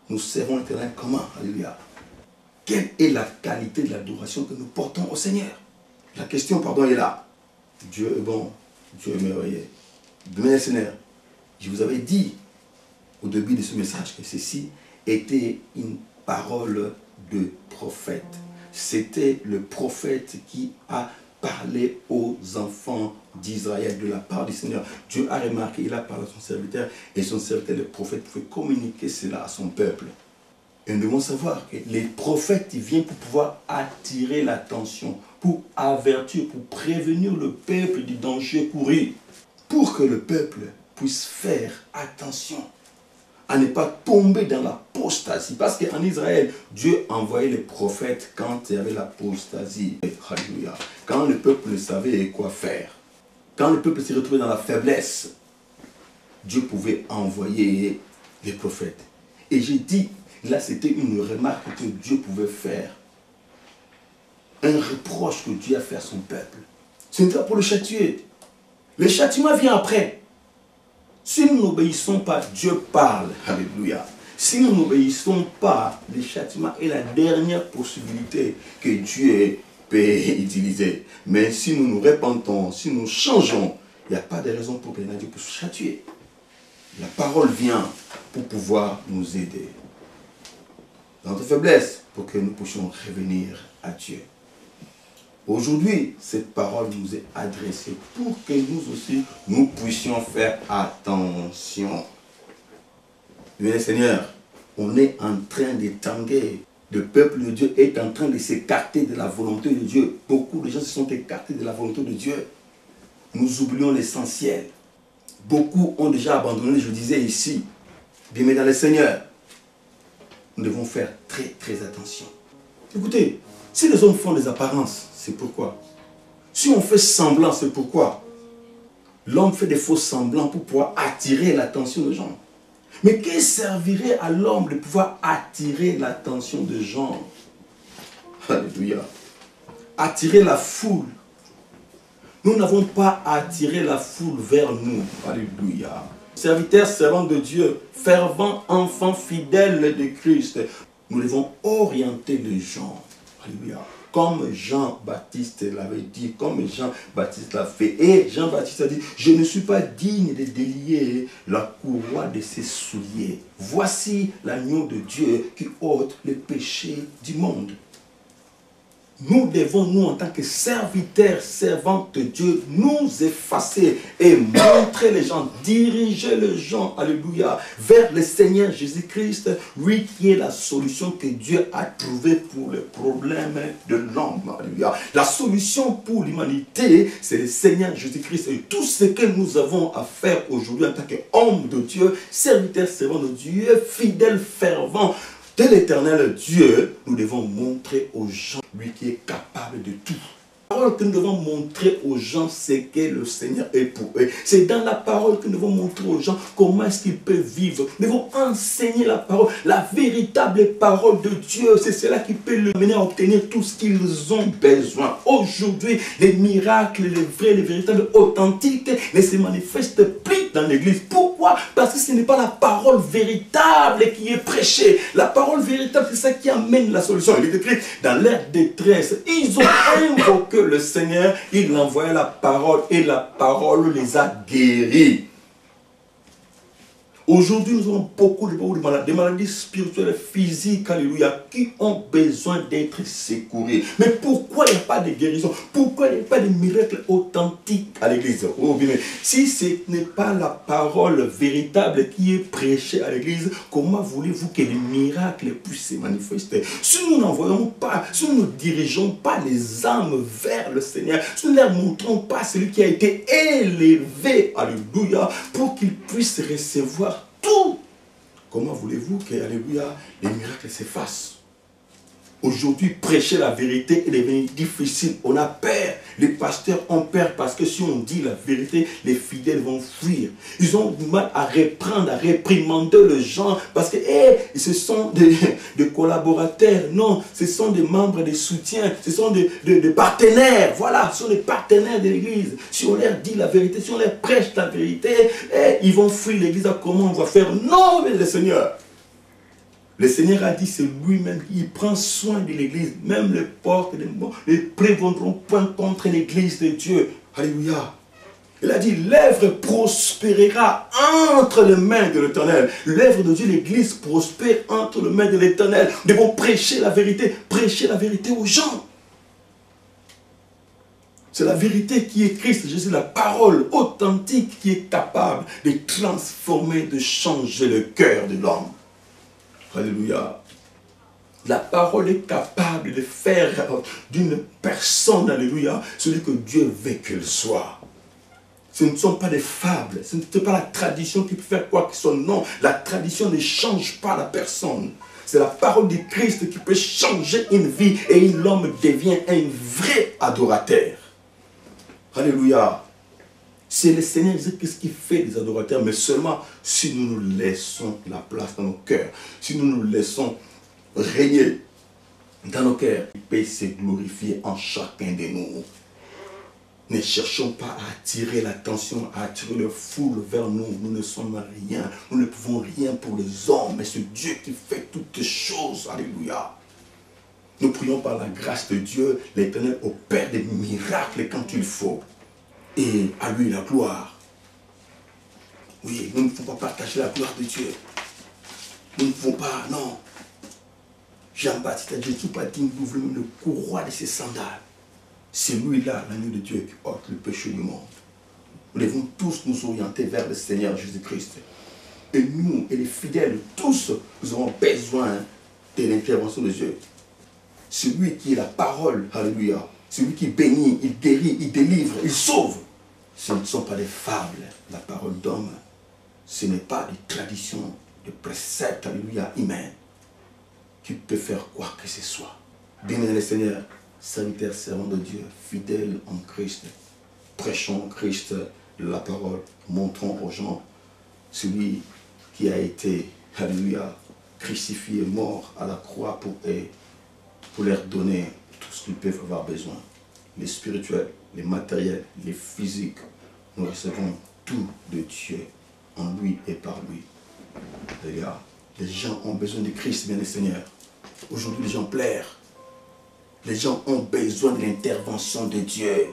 nous servons l'Éternel comment? Alléluia. Quelle est la qualité de l'adoration que nous portons au Seigneur? La question, pardon, est là. Dieu est bon, Dieu est merveilleux. Bien, Seigneur, je vous avais dit au début de ce message que ceci était une parole de prophète. C'était le prophète qui a parlé aux enfants d'Israël de la part du Seigneur. Dieu a remarqué, il a parlé à son serviteur, et son serviteur, le prophète, pouvait communiquer cela à son peuple. Et nous devons savoir que les prophètes ils viennent pour pouvoir attirer l'attention, pour avertir, pour prévenir le peuple du danger couru, pour que le peuple puisse faire attention à ne pas tomber dans l'apostasie. Parce qu'en Israël, Dieu envoyait les prophètes quand il y avait l'apostasie. Alléluia. Quand le peuple ne savait quoi faire, quand le peuple s'est retrouvé dans la faiblesse, Dieu pouvait envoyer les prophètes. Et j'ai dit, là c'était une remarque que Dieu pouvait faire. Un reproche que Dieu a fait à son peuple. Ce n'est pas pour le châtier. Le châtiment vient après. Si nous n'obéissons pas, Dieu parle. Alléluia. Si nous n'obéissons pas, le châtiment est la dernière possibilité que Dieu peut utiliser. Mais si nous nous repentons, si nous changeons, il n'y a pas de raison pour que Dieu puisse châtier. La parole vient pour pouvoir nous aider dans notre faiblesse, pour que nous puissions revenir à Dieu. Aujourd'hui, cette parole nous est adressée pour que nous aussi, nous puissions faire attention. Bien, Seigneur, on est en train de tanguer. Le peuple de Dieu est en train de s'écarter de la volonté de Dieu. Beaucoup de gens se sont écartés de la volonté de Dieu. Nous oublions l'essentiel. Beaucoup ont déjà abandonné, je disais ici. Bien, mais dans le Seigneur, nous devons faire très, très attention. Écoutez, si les hommes font des apparences, c'est pourquoi. Si on fait semblant, c'est pourquoi. L'homme fait des faux semblants pour pouvoir attirer l'attention des gens. Mais qu'est-ce qui servirait à l'homme de pouvoir attirer l'attention des gens? Alléluia. Attirer la foule. Nous n'avons pas à attirer la foule vers nous. Alléluia. Serviteurs, servants de Dieu, fervents enfants fidèles de Christ, nous devons orienter les gens. Alléluia. Comme Jean-Baptiste l'avait dit, comme Jean-Baptiste l'a fait. Et Jean-Baptiste a dit, je ne suis pas digne de délier la courroie de ses souliers. Voici l'agneau de Dieu qui ôte les péchés du monde. Nous devons, nous, en tant que serviteurs, servantes de Dieu, nous effacer et montrer les gens, diriger les gens, alléluia, vers le Seigneur Jésus-Christ, lui qui est la solution que Dieu a trouvée pour les problèmes de l'homme, alléluia. La solution pour l'humanité, c'est le Seigneur Jésus-Christ. Et tout ce que nous avons à faire aujourd'hui en tant qu'hommes de Dieu, serviteurs, servants de Dieu, fidèles, fervents, de l'éternel Dieu, nous devons montrer aux gens, lui qui est capable de tout. La parole que nous devons montrer aux gens, c'est que le Seigneur est pour eux. C'est dans la parole que nous devons montrer aux gens comment est-ce qu'ils peuvent vivre. Nous devons enseigner la parole, la véritable parole de Dieu. C'est cela qui peut les mener à obtenir tout ce qu'ils ont besoin. Aujourd'hui, les miracles, les vrais, les véritables, authentiques, ne se manifestent plus dans l'église. Pourquoi? Parce que ce n'est pas la parole véritable qui est prêchée. La parole véritable, c'est ça qui amène la solution. Il est écrit dans leur détresse. Ils ont invoqué le Seigneur, il envoyait la parole et la parole les a guéris. Aujourd'hui, nous avons beaucoup de, beaucoup de maladies, des maladies spirituelles et physiques, alléluia, qui ont besoin d'être secourus. Mais pourquoi il n'y a pas de guérison? Pourquoi il n'y a pas de miracles authentiques à l'église? Oh, bien, si ce n'est pas la parole véritable qui est prêchée à l'église, comment voulez-vous que les miracles puissent se manifester? Si nous n'envoyons pas, si nous ne dirigeons pas les âmes vers le Seigneur, si nous ne leur montrons pas celui qui a été élevé, alléluia, pour qu'ils puissent recevoir tout. Comment voulez-vous que, alléluia, les miracles s'effacent? Aujourd'hui, prêcher la vérité est devenu difficile. On a peur. Les pasteurs ont peur parce que si on dit la vérité, les fidèles vont fuir. Ils ont du mal à reprendre, à réprimander les gens parce que hey, ce sont des, des collaborateurs. Non, ce sont des membres, des soutiens. Ce sont des, des, des partenaires. Voilà, ce sont des partenaires de l'église. Si on leur dit la vérité, si on leur prêche la vérité, hey, ils vont fuir l'église. Comment on va faire? Non, mais le Seigneur. Le Seigneur a dit, c'est lui-même qui prend soin de l'église. Même les portes ne prévaudront point contre l'église de Dieu. Alléluia. Il a dit, l'œuvre prospérera entre les mains de l'Éternel. L'œuvre de Dieu, l'église prospère entre les mains de l'Éternel. Nous devons prêcher la vérité, prêcher la vérité aux gens. C'est la vérité qui est Christ Jésus, la parole authentique qui est capable de transformer, de changer le cœur de l'homme. Alléluia. La parole est capable de faire d'une personne, alléluia, celui que Dieu veut qu'elle soit. Ce ne sont pas des fables, ce n'est pas la tradition qui peut faire quoi que ce soit. Non, la tradition ne change pas la personne. C'est la parole de Christ qui peut changer une vie et l'homme devient un vrai adorateur. Alléluia. C'est le Seigneur qu'est-ce qui fait des adorateurs, mais seulement si nous nous laissons la place dans nos cœurs, si nous nous laissons régner dans nos cœurs, il peut se glorifier en chacun de nous. Ne cherchons pas à attirer l'attention, à attirer le foule vers nous. Nous ne sommes rien. Nous ne pouvons rien pour les hommes. Mais c'est Dieu qui fait toutes choses. Alléluia. Nous prions par la grâce de Dieu. L'Éternel opère des miracles quand il faut. Et à lui la gloire. Oui, nous ne pouvons pas partager la gloire de Dieu. Nous ne pouvons pas, non. Jean-Baptiste a dit, tout pas digne d'ouvrir le courroie de ses sandales. C'est lui-là, l'agneau de Dieu, qui ôte le péché du monde. Nous devons tous nous orienter vers le Seigneur Jésus-Christ. Et nous, et les fidèles, tous, nous avons besoin de l'intervention de Dieu. Celui qui est la parole, alléluia. Celui qui bénit, il guérit, il délivre, il sauve. Ce ne sont pas des fables, la parole d'homme. Ce n'est pas des traditions, des préceptes, alléluia, humains, qui peut faire quoi que ce soit. Bénis le Seigneur. Serviteurs, servants de Dieu, fidèles en Christ, prêchons Christ la parole, montrons aux gens celui qui a été, alléluia, crucifié, mort à la croix pour eux, pour leur donner tout ce qu'ils peuvent avoir besoin. Les spirituels, les matériels, les physiques, nous recevons tout de Dieu, en lui et par lui. Alléluia. Les gens ont besoin de Christ, bien le Seigneur. Aujourd'hui, les gens pleurent. Les gens ont besoin de l'intervention de Dieu.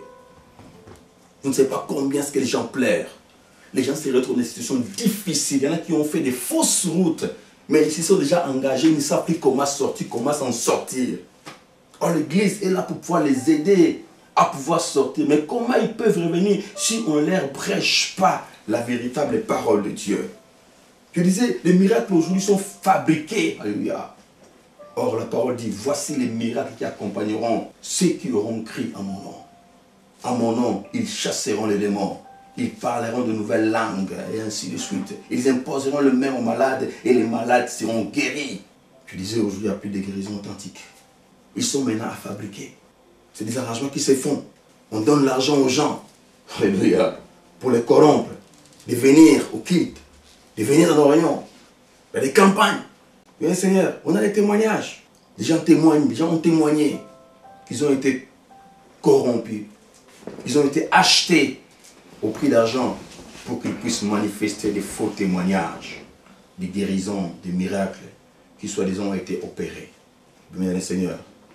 Je ne sais pas combien est-ce que les gens pleurent. Les gens se retrouvent dans des situations difficiles. Il y en a qui ont fait des fausses routes, mais ils se sont déjà engagés, ils ne savent plus comment sortir, comment s'en sortir. Or, l'Église est là pour pouvoir les aider à pouvoir sortir. Mais comment ils peuvent revenir si on ne leur prêche pas la véritable parole de Dieu? Je disais, les miracles aujourd'hui sont fabriqués. Alléluia. Or, la parole dit, voici les miracles qui accompagneront ceux qui auront crié en mon nom. En mon nom, ils chasseront les démons. Ils parleront de nouvelles langues, et ainsi de suite. Ils imposeront le main aux malades, et les malades seront guéris. Je disais, aujourd'hui, il n'y a plus de guérison authentique. Ils sont maintenant à fabriquer. C'est des arrangements qui se font. On donne l'argent aux gens. Alléluia. Pour les corrompre. De venir au culte. De venir dans nos réunions. Il y a des campagnes. Bien Seigneur, on a des témoignages. Les gens témoignent, les gens ont témoigné qu'ils ont été corrompus. Ils ont été achetés au prix d'argent pour qu'ils puissent manifester des faux témoignages, des guérisons, des miracles qui soi-disant ont été opérés. Bien Seigneur,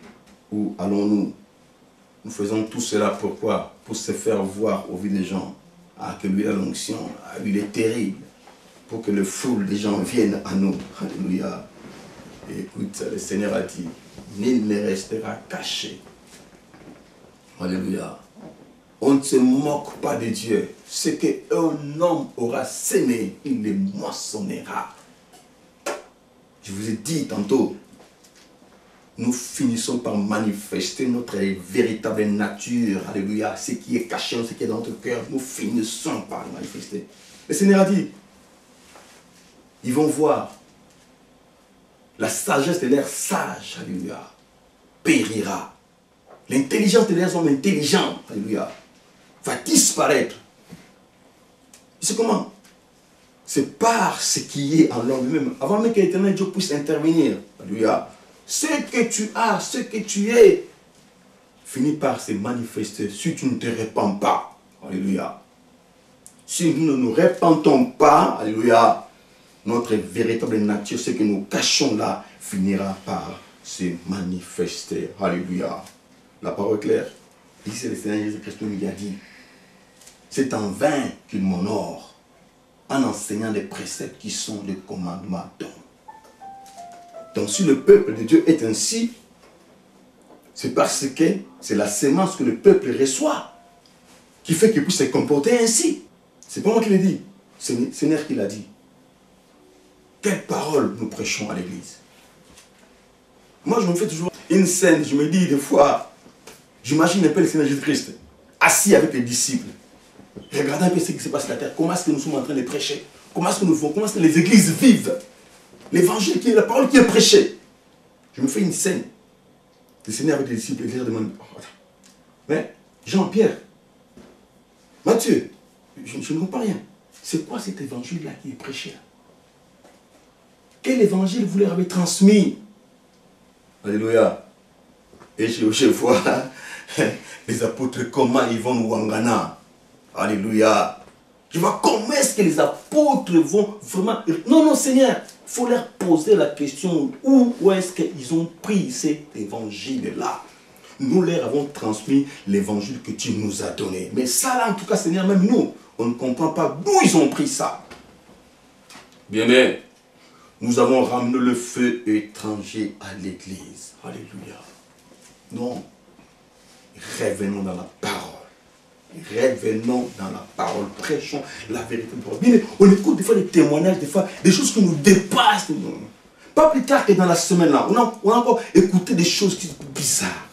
où allons-nous? Nous faisons tout cela pourquoi? Pour se faire voir au vu des gens. Ah, que lui a l'onction, ah, lui il est terrible. Pour que le foule des gens viennent à nous. Alléluia. Et écoute, le Seigneur a dit, nul ne restera caché. Alléluia. On ne se moque pas de Dieu. Ce qu'un homme aura sémé, il le moissonnera. Je vous ai dit tantôt, nous finissons par manifester notre véritable nature. Alléluia. Ce qui est caché, ce qui est dans notre cœur, nous finissons par le manifester. Le Seigneur a dit, ils vont voir. La sagesse de l'air sage, alléluia, périra. L'intelligence de leurs hommes intelligents, alléluia, va disparaître. C'est comment? C'est par ce qui est en l'homme lui-même. Avant même que l'Éternel Dieu puisse intervenir, alléluia, ce que tu as, ce que tu es, finit par se manifester si tu ne te répands pas. Alléluia. Si nous ne nous répandons pas, alléluia, notre véritable nature, ce que nous cachons là, finira par se manifester. Alléluia. La parole est claire. Ici, c'est le Seigneur Jésus-Christ qui nous a dit, c'est en vain qu'il m'honore en enseignant des préceptes qui sont des commandements d'homme. Donc si le peuple de Dieu est ainsi, c'est parce que c'est la sémence que le peuple reçoit qui fait qu'il puisse se comporter ainsi. C'est pas moi qui l'ai dit, c'est le Seigneur qui l'a dit. Quelle parole nous prêchons à l'église? Moi je me fais toujours une scène, je me dis des fois, j'imagine un peu le Seigneur Jésus-Christ assis avec les disciples. Regardez un peu ce qui se passe sur la terre. Comment est-ce que nous sommes en train de prêcher? Comment est-ce que nous faisons? Comment est-ce que les églises vivent? L'évangile qui est la parole qui est prêchée. Je me fais une scène. Le Seigneur avec les disciples, les demande, oh, mais Jean-Pierre, Matthieu, je, je ne comprends rien. C'est quoi cet évangile-là qui est prêché là? Quel évangile vous leur avez transmis? Alléluia. Et je, je vois les apôtres comment ils vont nous wangana. Alléluia. Je vois comment est-ce que les apôtres vont vraiment... Non, non, Seigneur, il faut leur poser la question où, où est-ce qu'ils ont pris cet évangile-là. Nous leur avons transmis l'évangile que tu nous as donné. Mais ça là, en tout cas, Seigneur, même nous, on ne comprend pas d'où ils ont pris ça. Bien, mais nous avons ramené le feu étranger à l'église. Alléluia. Non. Revenons dans la parole. Revenons dans la parole. Prêchons la vérité. Bien, on écoute des fois des témoignages, des fois des choses qui nous dépassent. Pas plus tard que dans la semaine là, on a, on a encore écouté des choses qui sont bizarres.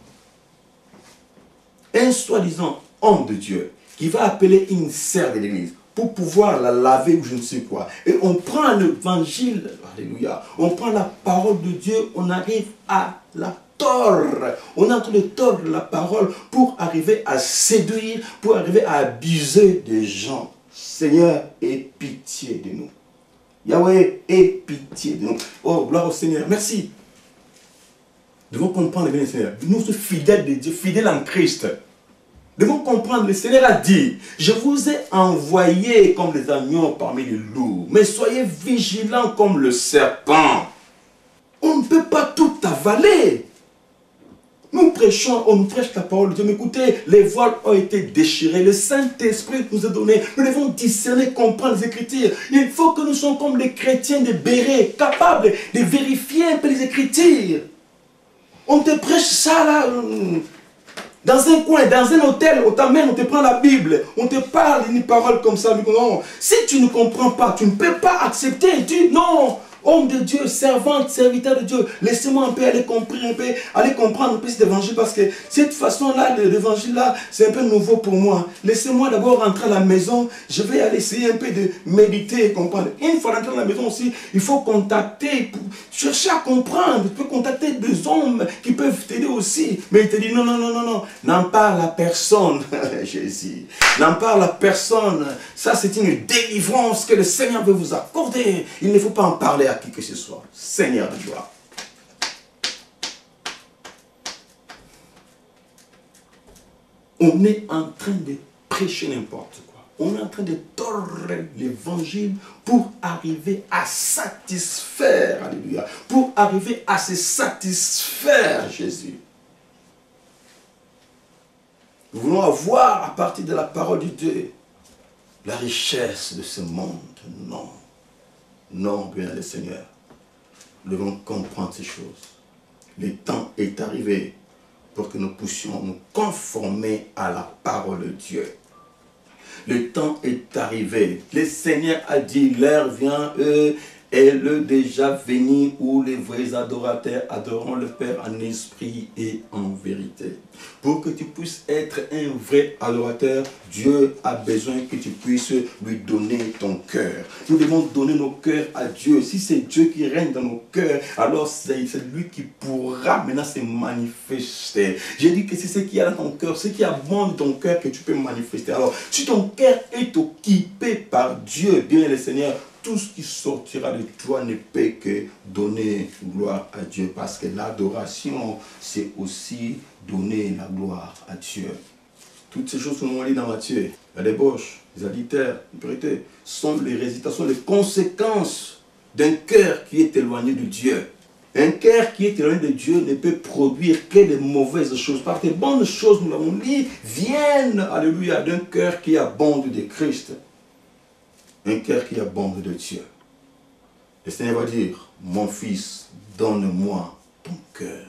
Un soi-disant homme de Dieu qui va appeler une sœur de l'église pour pouvoir la laver ou je ne sais quoi. Et on prend l'évangile, alléluia, on prend la parole de Dieu, on arrive à la tordre. On est en train de tordre la parole pour arriver à séduire, pour arriver à abuser des gens. Seigneur, aie pitié de nous. Yahweh, aie pitié de nous. Oh, gloire au Seigneur. Merci. Nous devons comprendre, bien Seigneur. Nous sommes fidèles de Dieu, fidèles en Christ. Nous devons comprendre, le Seigneur a dit, je vous ai envoyé comme les agneaux parmi les loups, mais soyez vigilants comme le serpent. On ne peut pas tout avaler. Nous prêchons, on nous prêche la parole de Dieu. Mais écoutez, les voiles ont été déchirés. Le Saint-Esprit nous a donné. Nous devons discerner, comprendre les Écritures. Il faut que nous soyons comme les chrétiens de Béret, capables de vérifier un peu les Écritures. On te prêche ça là, dans un coin, dans un hôtel, on t'amène, on te prend la Bible, on te parle une parole comme ça. Non. Si tu ne comprends pas, tu ne peux pas accepter. Tu, non. Homme de Dieu, servante, serviteur de Dieu, laissez-moi un peu aller comprendre, un peu, aller comprendre un peu cet évangile parce que cette façon-là, l'évangile-là, c'est un peu nouveau pour moi. Laissez-moi d'abord rentrer à la maison, je vais aller essayer un peu de méditer et comprendre. Une fois rentré à la maison aussi, il faut contacter, chercher à comprendre. Tu peux contacter des hommes qui peuvent t'aider aussi. Mais il te dit non, non, non, non, non, n'en parle à personne, Jésus. N'en parle à personne. Ça, c'est une délivrance que le Seigneur veut vous accorder. Il ne faut pas en parler à qui que ce soit. Seigneur de gloire. On est en train de prêcher n'importe quoi. On est en train de tordre l'évangile pour arriver à satisfaire, alléluia, pour arriver à se satisfaire, Jésus. Nous voulons avoir à partir de la parole de Dieu la richesse de ce monde. Non. Non, bien le Seigneur. Nous devons comprendre ces choses. Le temps est arrivé pour que nous puissions nous conformer à la parole de Dieu. Le temps est arrivé. Le Seigneur a dit, l'heure vient, eux, est le déjà venu où les vrais adorateurs adoreront le Père en esprit et en vérité. Pour que tu puisses être un vrai adorateur, Dieu a besoin que tu puisses lui donner ton cœur. Nous devons donner nos cœurs à Dieu. Si c'est Dieu qui règne dans nos cœurs, alors c'est lui qui pourra maintenant se manifester. J'ai dit que c'est ce qu'il y a dans ton cœur, ce qui abonde dans ton cœur que tu peux manifester. Alors, si ton cœur est occupé par Dieu, bien le Seigneur, tout ce qui sortira de toi ne peut que donner gloire à Dieu. Parce que l'adoration, c'est aussi donner la gloire à Dieu. Toutes ces choses que nous avons dit dans Matthieu, la débauche, les adultères, l'impureté, sont les résultats, sont les conséquences d'un cœur qui est éloigné de Dieu. Un cœur qui est éloigné de Dieu ne peut produire que des mauvaises choses. Parce que les bonnes choses, nous l'avons dit, viennent, alléluia, d'un cœur qui abonde de Christ. Un cœur qui abonde de Dieu. Le Seigneur va dire, mon fils, donne-moi ton cœur.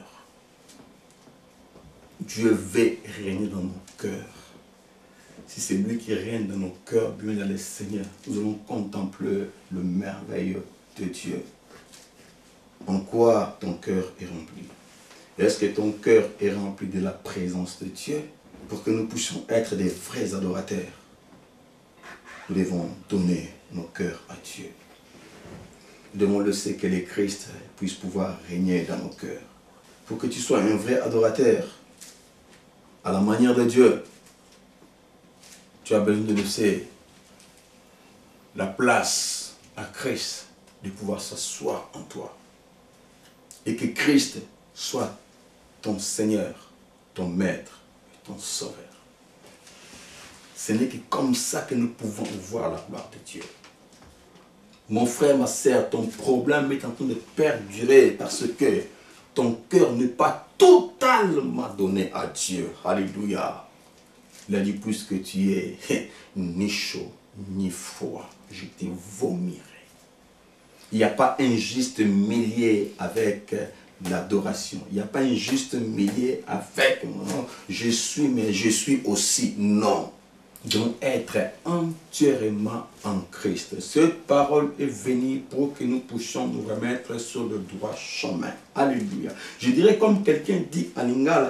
Dieu veut régner dans nos cœurs. Si c'est lui qui règne dans nos cœurs, bien dans le Seigneur, nous allons contempler le merveilleux de Dieu. En quoi ton cœur est rempli? Est-ce que ton cœur est rempli de la présence de Dieu? Pour que nous puissions être des vrais adorateurs, nous devons donner nos cœurs à Dieu. Nous devons laisser que le Christ puisse pouvoir régner dans nos cœurs. Pour que tu sois un vrai adorateur, à la manière de Dieu, tu as besoin de laisser la place à Christ de pouvoir s'asseoir en toi. Et que Christ soit ton Seigneur, ton Maître et ton Sauveur. Ce n'est que comme ça que nous pouvons voir la gloire de Dieu. Mon frère, ma sœur, ton problème est en train de perdurer parce que ton cœur n'est pas totalement donné à Dieu. Alléluia. Il a dit, plus que tu es ni chaud ni froid, je te vomirai. Il n'y a pas un juste milieu avec l'adoration. Il n'y a pas un juste milieu avec non, je suis, mais je suis aussi. Non. Donc être entièrement en Christ. Cette parole est venue pour que nous puissions nous remettre sur le droit chemin. Alléluia. Je dirais comme quelqu'un dit en lingala,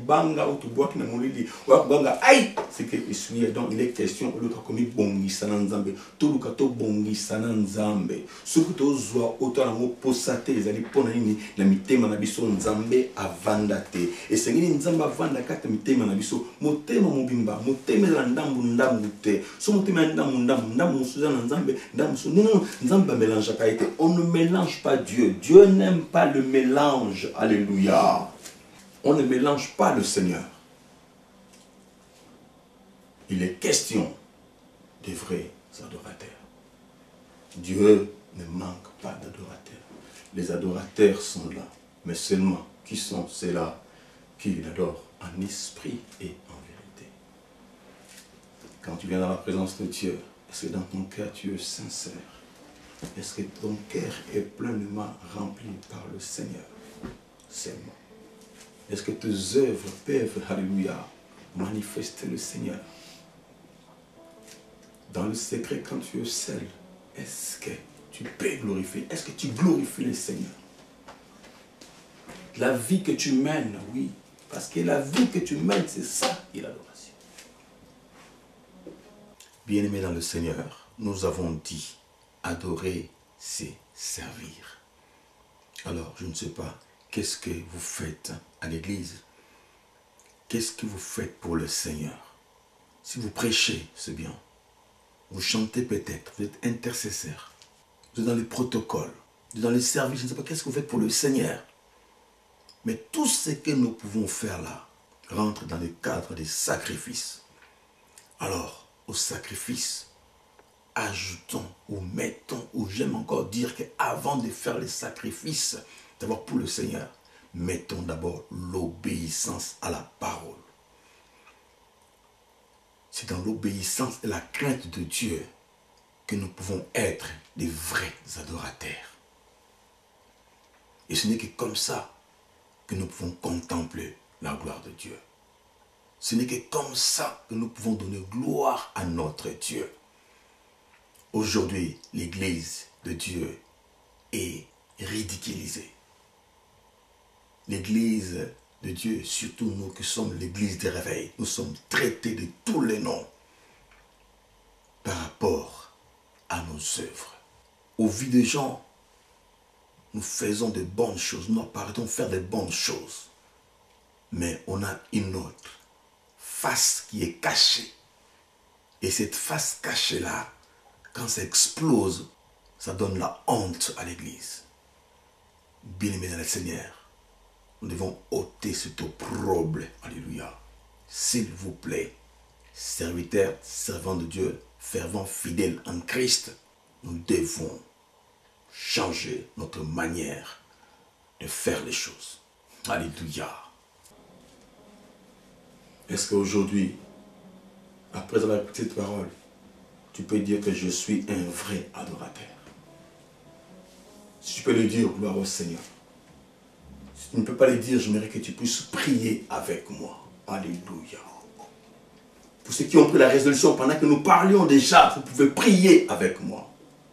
c'est que je suis donc il est question de comme bongisa nzambe, tout le kato bongisa nzambe. Ce que tu zoa autant mo posate ezali pona nini na mitema na biso nzambe avandate. Et c'est nini nzambe avanda kata mitema na biso, motema mobimba, motema la ndambu ndambu te. So motema ndambu ndambu ndambu musuza na nzambe, ndambu so non nzambe mélange ka été. On ne mélange pas Dieu. Dieu n'aime pas le mélange. Alléluia. On ne mélange pas le Seigneur. Il est question des vrais adorateurs. Dieu ne manque pas d'adorateurs. Les adorateurs sont là. Mais seulement, qui sont ceux-là qui l'adorent en esprit et en vérité? Quand tu viens dans la présence de Dieu, est-ce que dans ton cœur tu es sincère? Est-ce que ton cœur est pleinement rempli par le Seigneur? Seulement. Est-ce que tes œuvres peuvent, alléluia, manifester le Seigneur? Dans le secret, quand tu es seul, est-ce que tu peux glorifier? Est-ce que tu glorifies le Seigneur? La vie que tu mènes, oui. Parce que la vie que tu mènes, c'est ça qui est l'adoration. Bien-aimés dans le Seigneur, nous avons dit adorer, c'est servir. Alors, je ne sais pas, qu'est-ce que vous faites à l'église? Qu'est-ce que vous faites pour le Seigneur? Si vous prêchez, c'est bien. Vous chantez peut-être, vous êtes intercesseur. Vous êtes dans les protocoles, vous êtes dans les services, je ne sais pas, qu'est-ce que vous faites pour le Seigneur? Mais tout ce que nous pouvons faire là rentre dans le cadre des sacrifices. Alors, au sacrifice, ajoutons ou mettons, ou j'aime encore dire qu'avant de faire les sacrifices, d'abord pour le Seigneur, mettons d'abord l'obéissance à la parole. C'est dans l'obéissance et la crainte de Dieu que nous pouvons être des vrais adorateurs. Et ce n'est que comme ça que nous pouvons contempler la gloire de Dieu. Ce n'est que comme ça que nous pouvons donner gloire à notre Dieu. Aujourd'hui, l'Église de Dieu est ridiculisée. L'Église de Dieu, surtout nous qui sommes l'Église des réveils, nous sommes traités de tous les noms par rapport à nos œuvres. Au vu des gens, nous faisons de bonnes choses, nous apparaissons faire de bonnes choses. Mais on a une autre face qui est cachée. Et cette face cachée-là, quand ça explose, ça donne la honte à l'Église. Bien-aimés dans le Seigneur, nous devons ôter cet opprobre. Alléluia. S'il vous plaît, serviteurs, servants de Dieu, fervents, fidèles en Christ, nous devons changer notre manière de faire les choses. Alléluia. Est-ce qu'aujourd'hui, après avoir écouté cette parole, tu peux dire que je suis un vrai adorateur? Si tu peux le dire, gloire au Seigneur. Si tu ne peux pas le dire, j'aimerais que tu puisses prier avec moi. Alléluia. Pour ceux qui ont pris la résolution, pendant que nous parlions déjà, vous pouvez prier avec moi.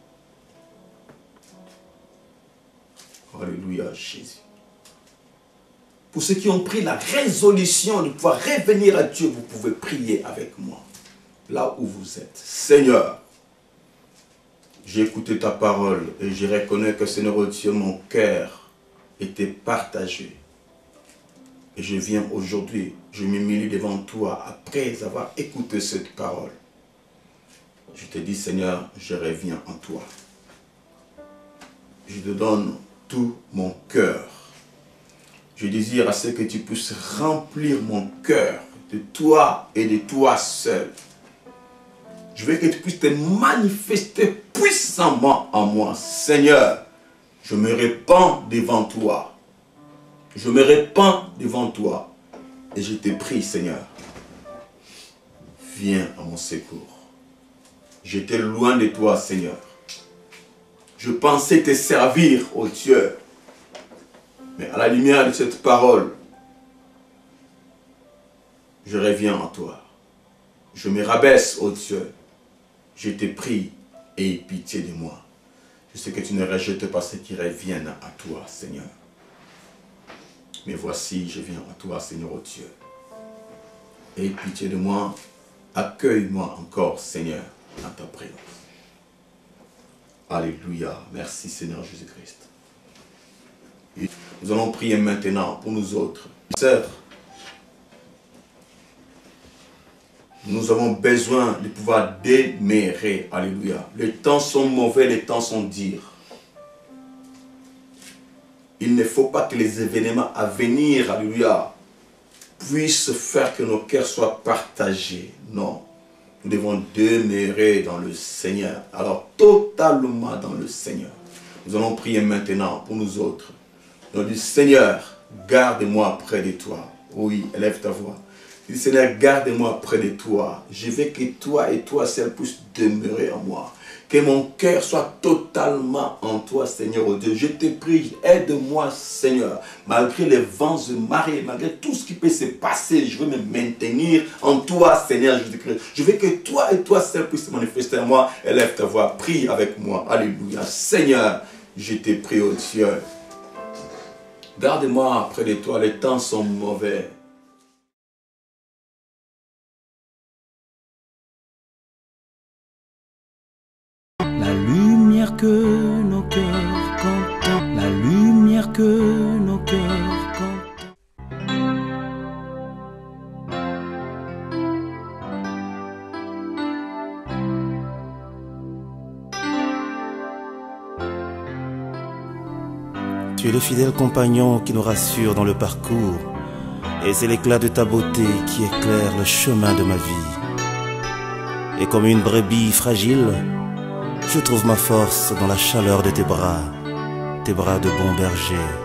Alléluia, Jésus. Pour ceux qui ont pris la résolution de pouvoir revenir à Dieu, vous pouvez prier avec moi. Là où vous êtes. Seigneur, j'ai écouté ta parole et je reconnais que, Seigneur Dieu, mon cœur était partagé. Et je viens aujourd'hui, je m'humilie devant toi après avoir écouté cette parole. Je te dis, Seigneur, je reviens en toi. Je te donne tout mon cœur. Je désire à ce que tu puisses remplir mon cœur de toi et de toi seul. Je veux que tu puisses te manifester puissamment en moi. Seigneur, je me répands devant toi. Je me répands devant toi. Et je te prie, Seigneur, viens à mon secours. J'étais loin de toi, Seigneur. Je pensais te servir, ô Dieu. Mais à la lumière de cette parole, je reviens en toi. Je me rabaisse, ô Dieu. Je te prie, aie pitié de moi. Je sais que tu ne rejettes pas ceux qui reviennent à toi, Seigneur. Mais voici, je viens à toi, Seigneur, ô Dieu. Aie pitié de moi. Accueille-moi encore, Seigneur, dans ta présence. Alléluia. Merci, Seigneur Jésus-Christ. Nous allons prier maintenant pour nous autres. Sœurs, nous avons besoin de pouvoir demeurer. Alléluia. Les temps sont mauvais, les temps sont durs. Il ne faut pas que les événements à venir, alléluia, puissent faire que nos cœurs soient partagés. Non. Nous devons demeurer dans le Seigneur. Alors, totalement dans le Seigneur. Nous allons prier maintenant pour nous autres. Nous disons, Seigneur, garde-moi près de toi. Oui, élève ta voix. Dis, Seigneur, garde-moi près de toi. Je veux que toi et toi seul puissent demeurer en moi. Que mon cœur soit totalement en toi, Seigneur, oh Dieu. Je te prie, aide-moi, Seigneur. Malgré les vents de marée, malgré tout ce qui peut se passer, je veux me maintenir en toi, Seigneur Jésus-Christ. Je veux que toi et toi seul puissent se manifester en moi. Élève ta voix, prie avec moi. Alléluia. Seigneur, je te prie, oh Dieu. Garde-moi près de toi, les temps sont mauvais. La lumière que nos cœurs contemplent, la lumière que nos cœurs contemplent. Tu es le fidèle compagnon qui nous rassure dans le parcours, et c'est l'éclat de ta beauté qui éclaire le chemin de ma vie. Et comme une brebis fragile, je trouve ma force dans la chaleur de tes bras, tes bras de bon berger.